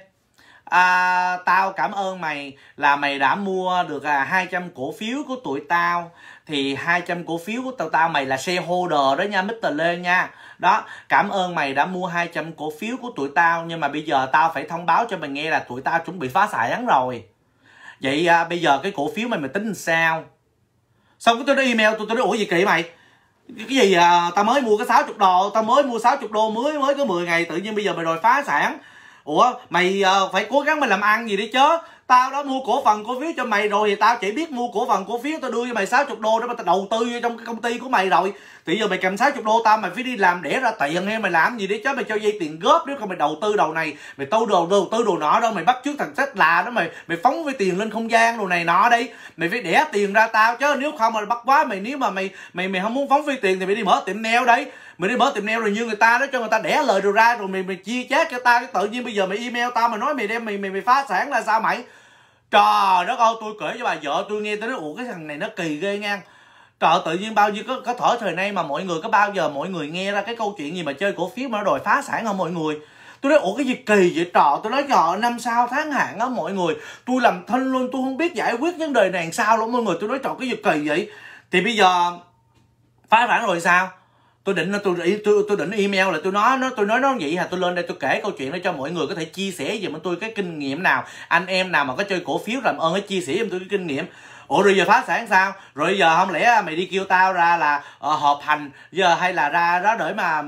tao cảm ơn mày là mày đã mua được 200 cổ phiếu của tụi tao. Thì 200 cổ phiếu của tao mày là shareholder đó nha Mr. Lê nha. Đó, cảm ơn mày đã mua 200 cổ phiếu của tụi tao. Nhưng mà bây giờ tao phải thông báo cho mày nghe là tụi tao chuẩn bị phá sản rồi. Vậy bây giờ cái cổ phiếu mày tính sao? Xong cái tôi nói email tôi nói ủa gì kỳ mày? Cái gì tao mới mua cái 60 đô, tao mới mua 60 đô mới có 10 ngày tự nhiên bây giờ mày đòi phá sản. Ủa mày phải cố gắng mày làm ăn gì đi chứ. Tao đã mua cổ phần cổ phiếu cho mày rồi thì tao chỉ biết mua cổ phần cổ phiếu, tao đưa cho mày 60 đô đó mà tao đầu tư vô trong cái công ty của mày rồi. Thì giờ mày cầm 60 đô tao mày phải đi làm đẻ ra tiền hay mày làm gì đi chứ, mày cho dây tiền góp nếu không mày đầu tư đầu này, mày đầu tư đồ nọ đâu, mày bắt chước thằng sách là đó mày phóng với tiền lên không gian đồ này nọ đi, mày phải đẻ tiền ra tao chứ, nếu không mà bắt quá mày, nếu mà mày không muốn phóng với tiền thì mày đi mở tiệm nail đấy. Mày đi mở tiệm nail rồi như người ta đó, cho người ta đẻ lời rồi ra rồi mày chia chác cho tao, cái tự nhiên bây giờ mày email tao mà nói mày đem mày phá sản là sao mày? Trời đất ơi, tôi kể cho bà vợ tôi nghe, tôi nói ủa cái thằng này nó kỳ ghê nha. Trời, tự nhiên bao nhiêu có thở thời nay mà mọi người có bao giờ mọi người nghe ra cái câu chuyện gì mà chơi cổ phiếu mà nó đòi phá sản không mọi người? Tôi nói ủa cái gì kỳ vậy trời, tôi nói trời năm sao tháng hạn á mọi người. Tôi làm thân luôn, tôi không biết giải quyết vấn đề này làm sao luôn mọi người. Tôi nói trời cái gì kỳ vậy? Thì bây giờ phá sản rồi sao? Tôi định email là tôi nói nó vậy tôi lên đây tôi kể câu chuyện để cho mọi người có thể chia sẻ giùm tôi cái kinh nghiệm nào, anh em nào mà có chơi cổ phiếu làm ơn hãy chia sẻ giùm tôi cái kinh nghiệm. Ủa rồi giờ phá sản sao? Rồi giờ không lẽ mày đi kêu tao ra là họp hành giờ, hay là ra đó để mà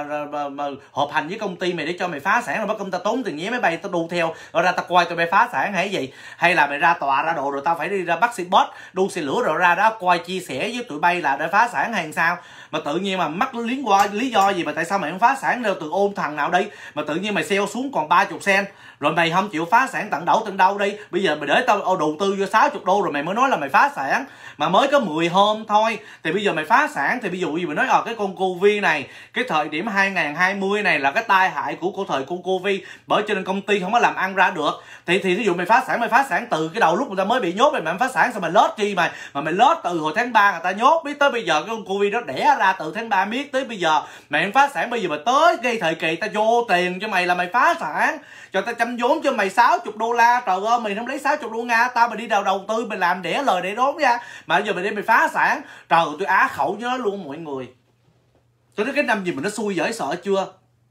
họp hành với công ty mày để cho mày phá sản, rồi bắt công ta tốn tiền vé máy bay tao đu theo rồi ra tao coi tụi mày phá sản hay gì? Hay là mày ra tòa ra độ rồi tao phải đi ra bắt xe bus đu xe lửa rồi ra đó coi chia sẻ với tụi bay là để phá sản hay sao? Mà tự nhiên mà mắc lý do gì mà tại sao mày không phá sản đâu, từ ôn thằng nào đi mà tự nhiên mày sell xuống còn 30 cent rồi mày không chịu phá sản tận đâu đi. Bây giờ mày để tao đầu tư vô 60 đô rồi mày mới nói là mày phá sản, mà mới có 10 hôm thôi thì bây giờ mày phá sản. Thì ví dụ như mày nói cái con Covid này, cái thời điểm 2020 này là cái tai hại của thời con Covid, bởi cho nên công ty không có làm ăn ra được. Thì ví dụ mày phá sản từ cái đầu lúc người ta mới bị nhốt mày phá sản, sao mày lết chi mà mày lết từ hồi tháng 3 người ta nhốt biết tới bây giờ cái con Covid đó đẻ ra từ tháng 3 biết tới bây giờ mày không phá sản. Bây giờ mà tới gây thời kỳ ta vô tiền cho mày là mày phá sản, cho ta chăm vốn cho mày 60 đô la. Trời ơi mày không lấy 60 đô Nga tao mà đi đầu tư mày làm đẻ lời để đốn ra, mà giờ mày đi mày phá sản. Trời ơi tôi á khẩu với nó luôn mọi người. Tôi nói cái năm gì mà nó xui dễ sợ chưa.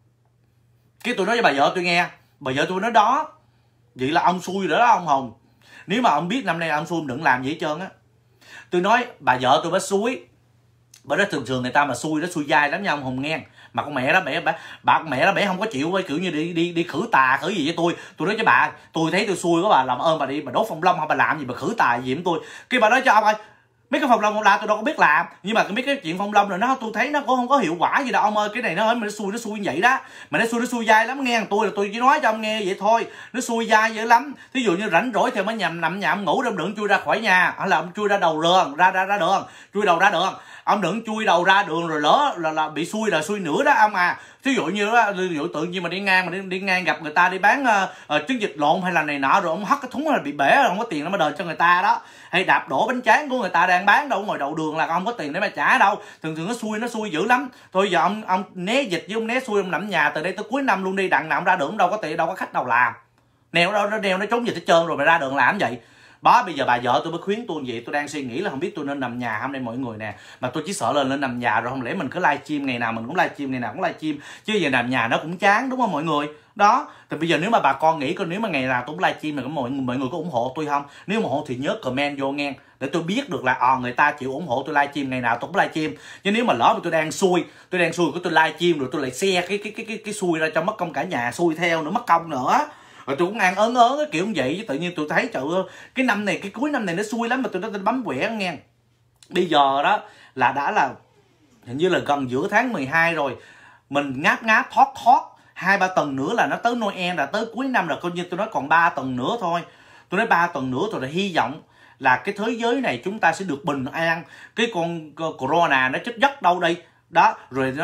Cái tôi nói cho bà vợ tôi nghe, bà vợ tôi nói đó vậy là ông xui rồi đó ông Hồng, nếu mà ông biết năm nay ông xui đừng làm gì hết trơn á. Tôi nói bà vợ tôi mới xui, bởi đó thường người ta mà xui nó xui dai lắm nha ông Hồng nghe. Mà con mẹ đó bà mẹ đó bẻ không có chịu kiểu như đi khử tà khử gì với tôi nói cho bà, tôi thấy tôi xui quá bà làm ơn bà đi bà đốt phong long hay bà làm gì bà khử tà gì với tôi. Cái bà nói cho ông ơi mấy cái phong long la tôi đâu có biết làm, nhưng mà mấy cái chuyện phong long rồi nó tôi thấy nó cũng không có hiệu quả gì đâu ông ơi. Cái này nó xui như vậy đó, mà nó xui dai lắm nghe. Tôi chỉ nói cho ông nghe vậy thôi, nó xui dai dữ lắm. Thí dụ như rảnh rỗi thì mới nằm nhà ông ngủ, ông đừng chui ra khỏi nhà, hay là ông chui ra đầu đường ra đường, chui đầu ra đường. Ông đừng chui đầu ra đường rồi lỡ là bị xui là xui nữa đó ông à. Thí dụ như đó, tự nhiên mà đi ngang gặp người ta đi bán trứng vịt lộn hay là này nọ rồi ông hất cái thúng là bị bể rồi không có tiền nó mới đền cho người ta đó, hay đạp đổ bánh tráng của người ta đang bán đâu ngồi đầu đường là không có tiền để mà trả đâu. Thường nó xui dữ lắm. Thôi giờ ông né dịch với ông né xui, ông nằm nhà từ đây tới cuối năm luôn đi, đặng nào ông ra đường đâu có tiền đâu có khách đâu làm, nèo nó trốn dịch hết trơn rồi mà ra đường làm vậy. Đó bây giờ bà vợ tôi mới khuyến tôi vậy, tôi đang suy nghĩ là không biết tôi nên nằm nhà không đây mọi người nè. Mà tôi chỉ sợ lên nằm nhà rồi không lẽ mình cứ livestream ngày nào mình cũng livestream, ngày nào cũng livestream chứ giờ nằm nhà nó cũng chán đúng không mọi người. Đó thì bây giờ nếu mà bà con nghĩ coi nếu mà ngày nào tôi cũng livestream thì mọi người có ủng hộ tôi không? Nếu mà ủng hộ thì nhớ comment vô nghe để tôi biết được là người ta chịu ủng hộ tôi livestream ngày nào tôi cũng livestream. Chứ nếu mà lỡ mà tôi đang xui của tôi livestream rồi tôi lại share cái xui ra cho mất công cả nhà xui theo nữa, mất công nữa. Rồi tôi cũng ăn ớn cái kiểu như vậy, chứ tự nhiên tôi thấy trời ơi cái năm này, cái cuối năm này nó xui lắm mà tôi bấm quẻ nghe. Bây giờ đó là đã là hình như là gần giữa tháng 12 rồi, mình ngáp thoát 2-3 tuần nữa là nó tới Noel, là tới cuối năm, là coi như tôi nói còn 3 tuần nữa thôi. Tôi nói 3 tuần nữa rồi, là hy vọng là cái thế giới này chúng ta sẽ được bình an, cái con corona nó chết dứt đâu đây đó, rồi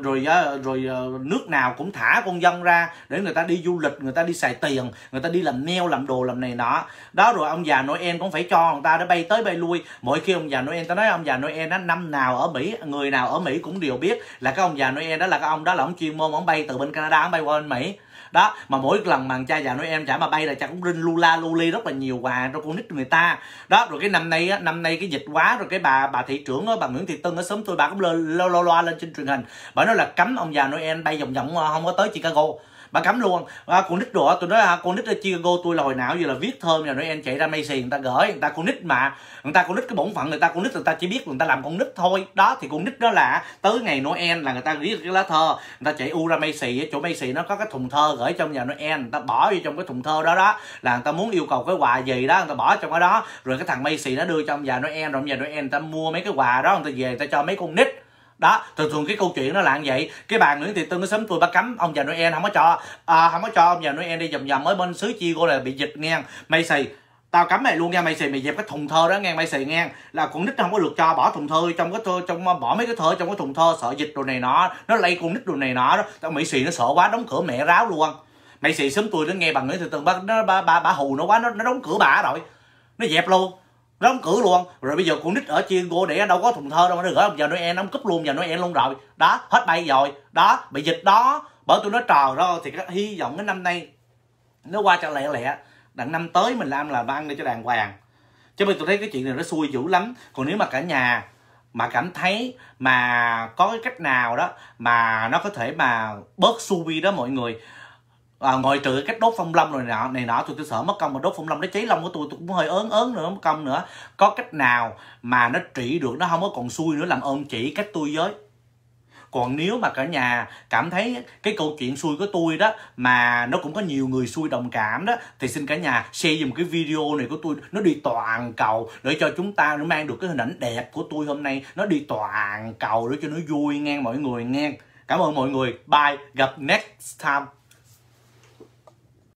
nước nào cũng thả con dân ra để người ta đi du lịch, người ta đi xài tiền, người ta đi làm nail, làm đồ, làm này nọ đó. Rồi ông già Noel cũng phải cho người ta để bay tới bay lui. Mỗi khi ông già Noel, ta nói ông già Noel đó, năm nào ở Mỹ, người nào ở Mỹ cũng đều biết là cái ông già Noel đó là cái ông đó là ông chuyên môn, ông bay từ bên Canada ông bay qua bên Mỹ đó. Mà mỗi lần mà cha già Noel chả mà bay là cha cũng rinh lula luli rất là nhiều quà cho con nít người ta đó. Rồi cái năm nay cái dịch quá rồi, cái bà thị trưởng đó, bà Nguyễn Thị Tân ở xóm tôi, bà cũng loa lên trên truyền hình, bà nói là cấm ông già Noel bay vòng vòng không có tới Chicago, bà cấm luôn. Con nít đồ tôi nói con nít ở Chicago tôi là hồi nào giờ là viết thơm nhà Noel chạy ra Macy người ta gửi, người ta con nít mà người ta con nít cái bổn phận người ta con nít, người ta chỉ biết người ta làm con nít thôi đó. Thì con nít đó là tới ngày Noel là người ta viết cái lá thơ, người ta chạy ra Macy, ở chỗ Macy nó có cái thùng thơ gửi trong nhà Noel, người ta bỏ vô trong cái thùng thơ đó là người ta muốn yêu cầu cái quà gì đó, người ta bỏ trong cái đó, rồi cái thằng Macy nó đưa cho ông già Noel, rồi ông già Noel người ta mua mấy cái quà đó, người ta về người ta cho mấy con nít đó. Thường cái câu chuyện nó là như vậy. Cái bà Nguyễn Thị Tân nó sớm tôi, bà cấm ông già Noel không có cho ông già Noel đi vòng vòng ở bên xứ Chicago là bị dịch ngang. Macy tao cấm mày luôn nha Macy, mày dẹp cái thùng thơ đó ngang Macy ngang, là con nít không có được cho bỏ thùng thơ trong cái thơ, bỏ mấy cái thơ trong cái thùng thơ, sợ dịch đồ này nọ, nó lây con nít đồ này nọ đó. Tao Macy nó sợ quá đóng cửa mẹ ráo luôn. Macy sớm tôi nó nghe bà Nguyễn Thị Tân bà hù nó quá, nó đóng cửa bà rồi, nó dẹp luôn, đóng cửa luôn. Rồi bây giờ con nít ở Chicago để đâu có thùng thơ đâu mà nó gửi ông già Noel, nó cúp luôn già Noel luôn rồi đó, hết bay rồi đó, bị dịch đó. Bởi tôi nói trời đó, thì hy vọng cái năm nay nó qua cho lẹ, đặng năm tới mình làm ăn để cho đàng hoàng. Chứ bây tôi thấy cái chuyện này nó xui dữ lắm. Còn nếu mà cả nhà mà cảm thấy mà có cái cách nào đó mà nó có thể mà bớt xui đó mọi người, ngoại trừ cái cách đốt phong long rồi này nọ tôi sợ mất công, mà đốt phong long nó cháy lông của tôi cũng hơi ớn nữa, mất công nữa. Có cách nào mà nó trị được, nó không có còn xui nữa, làm ơn chỉ cách tôi với. Còn nếu mà cả nhà cảm thấy cái câu chuyện xui của tôi đó mà nó cũng có nhiều người xui đồng cảm đó, thì xin cả nhà share dùm cái video này của tôi, nó đi toàn cầu để cho chúng ta nó mang được cái hình ảnh đẹp của tôi hôm nay, nó đi toàn cầu để cho nó vui nghe mọi người nghe. Cảm ơn mọi người, bye, gặp next time.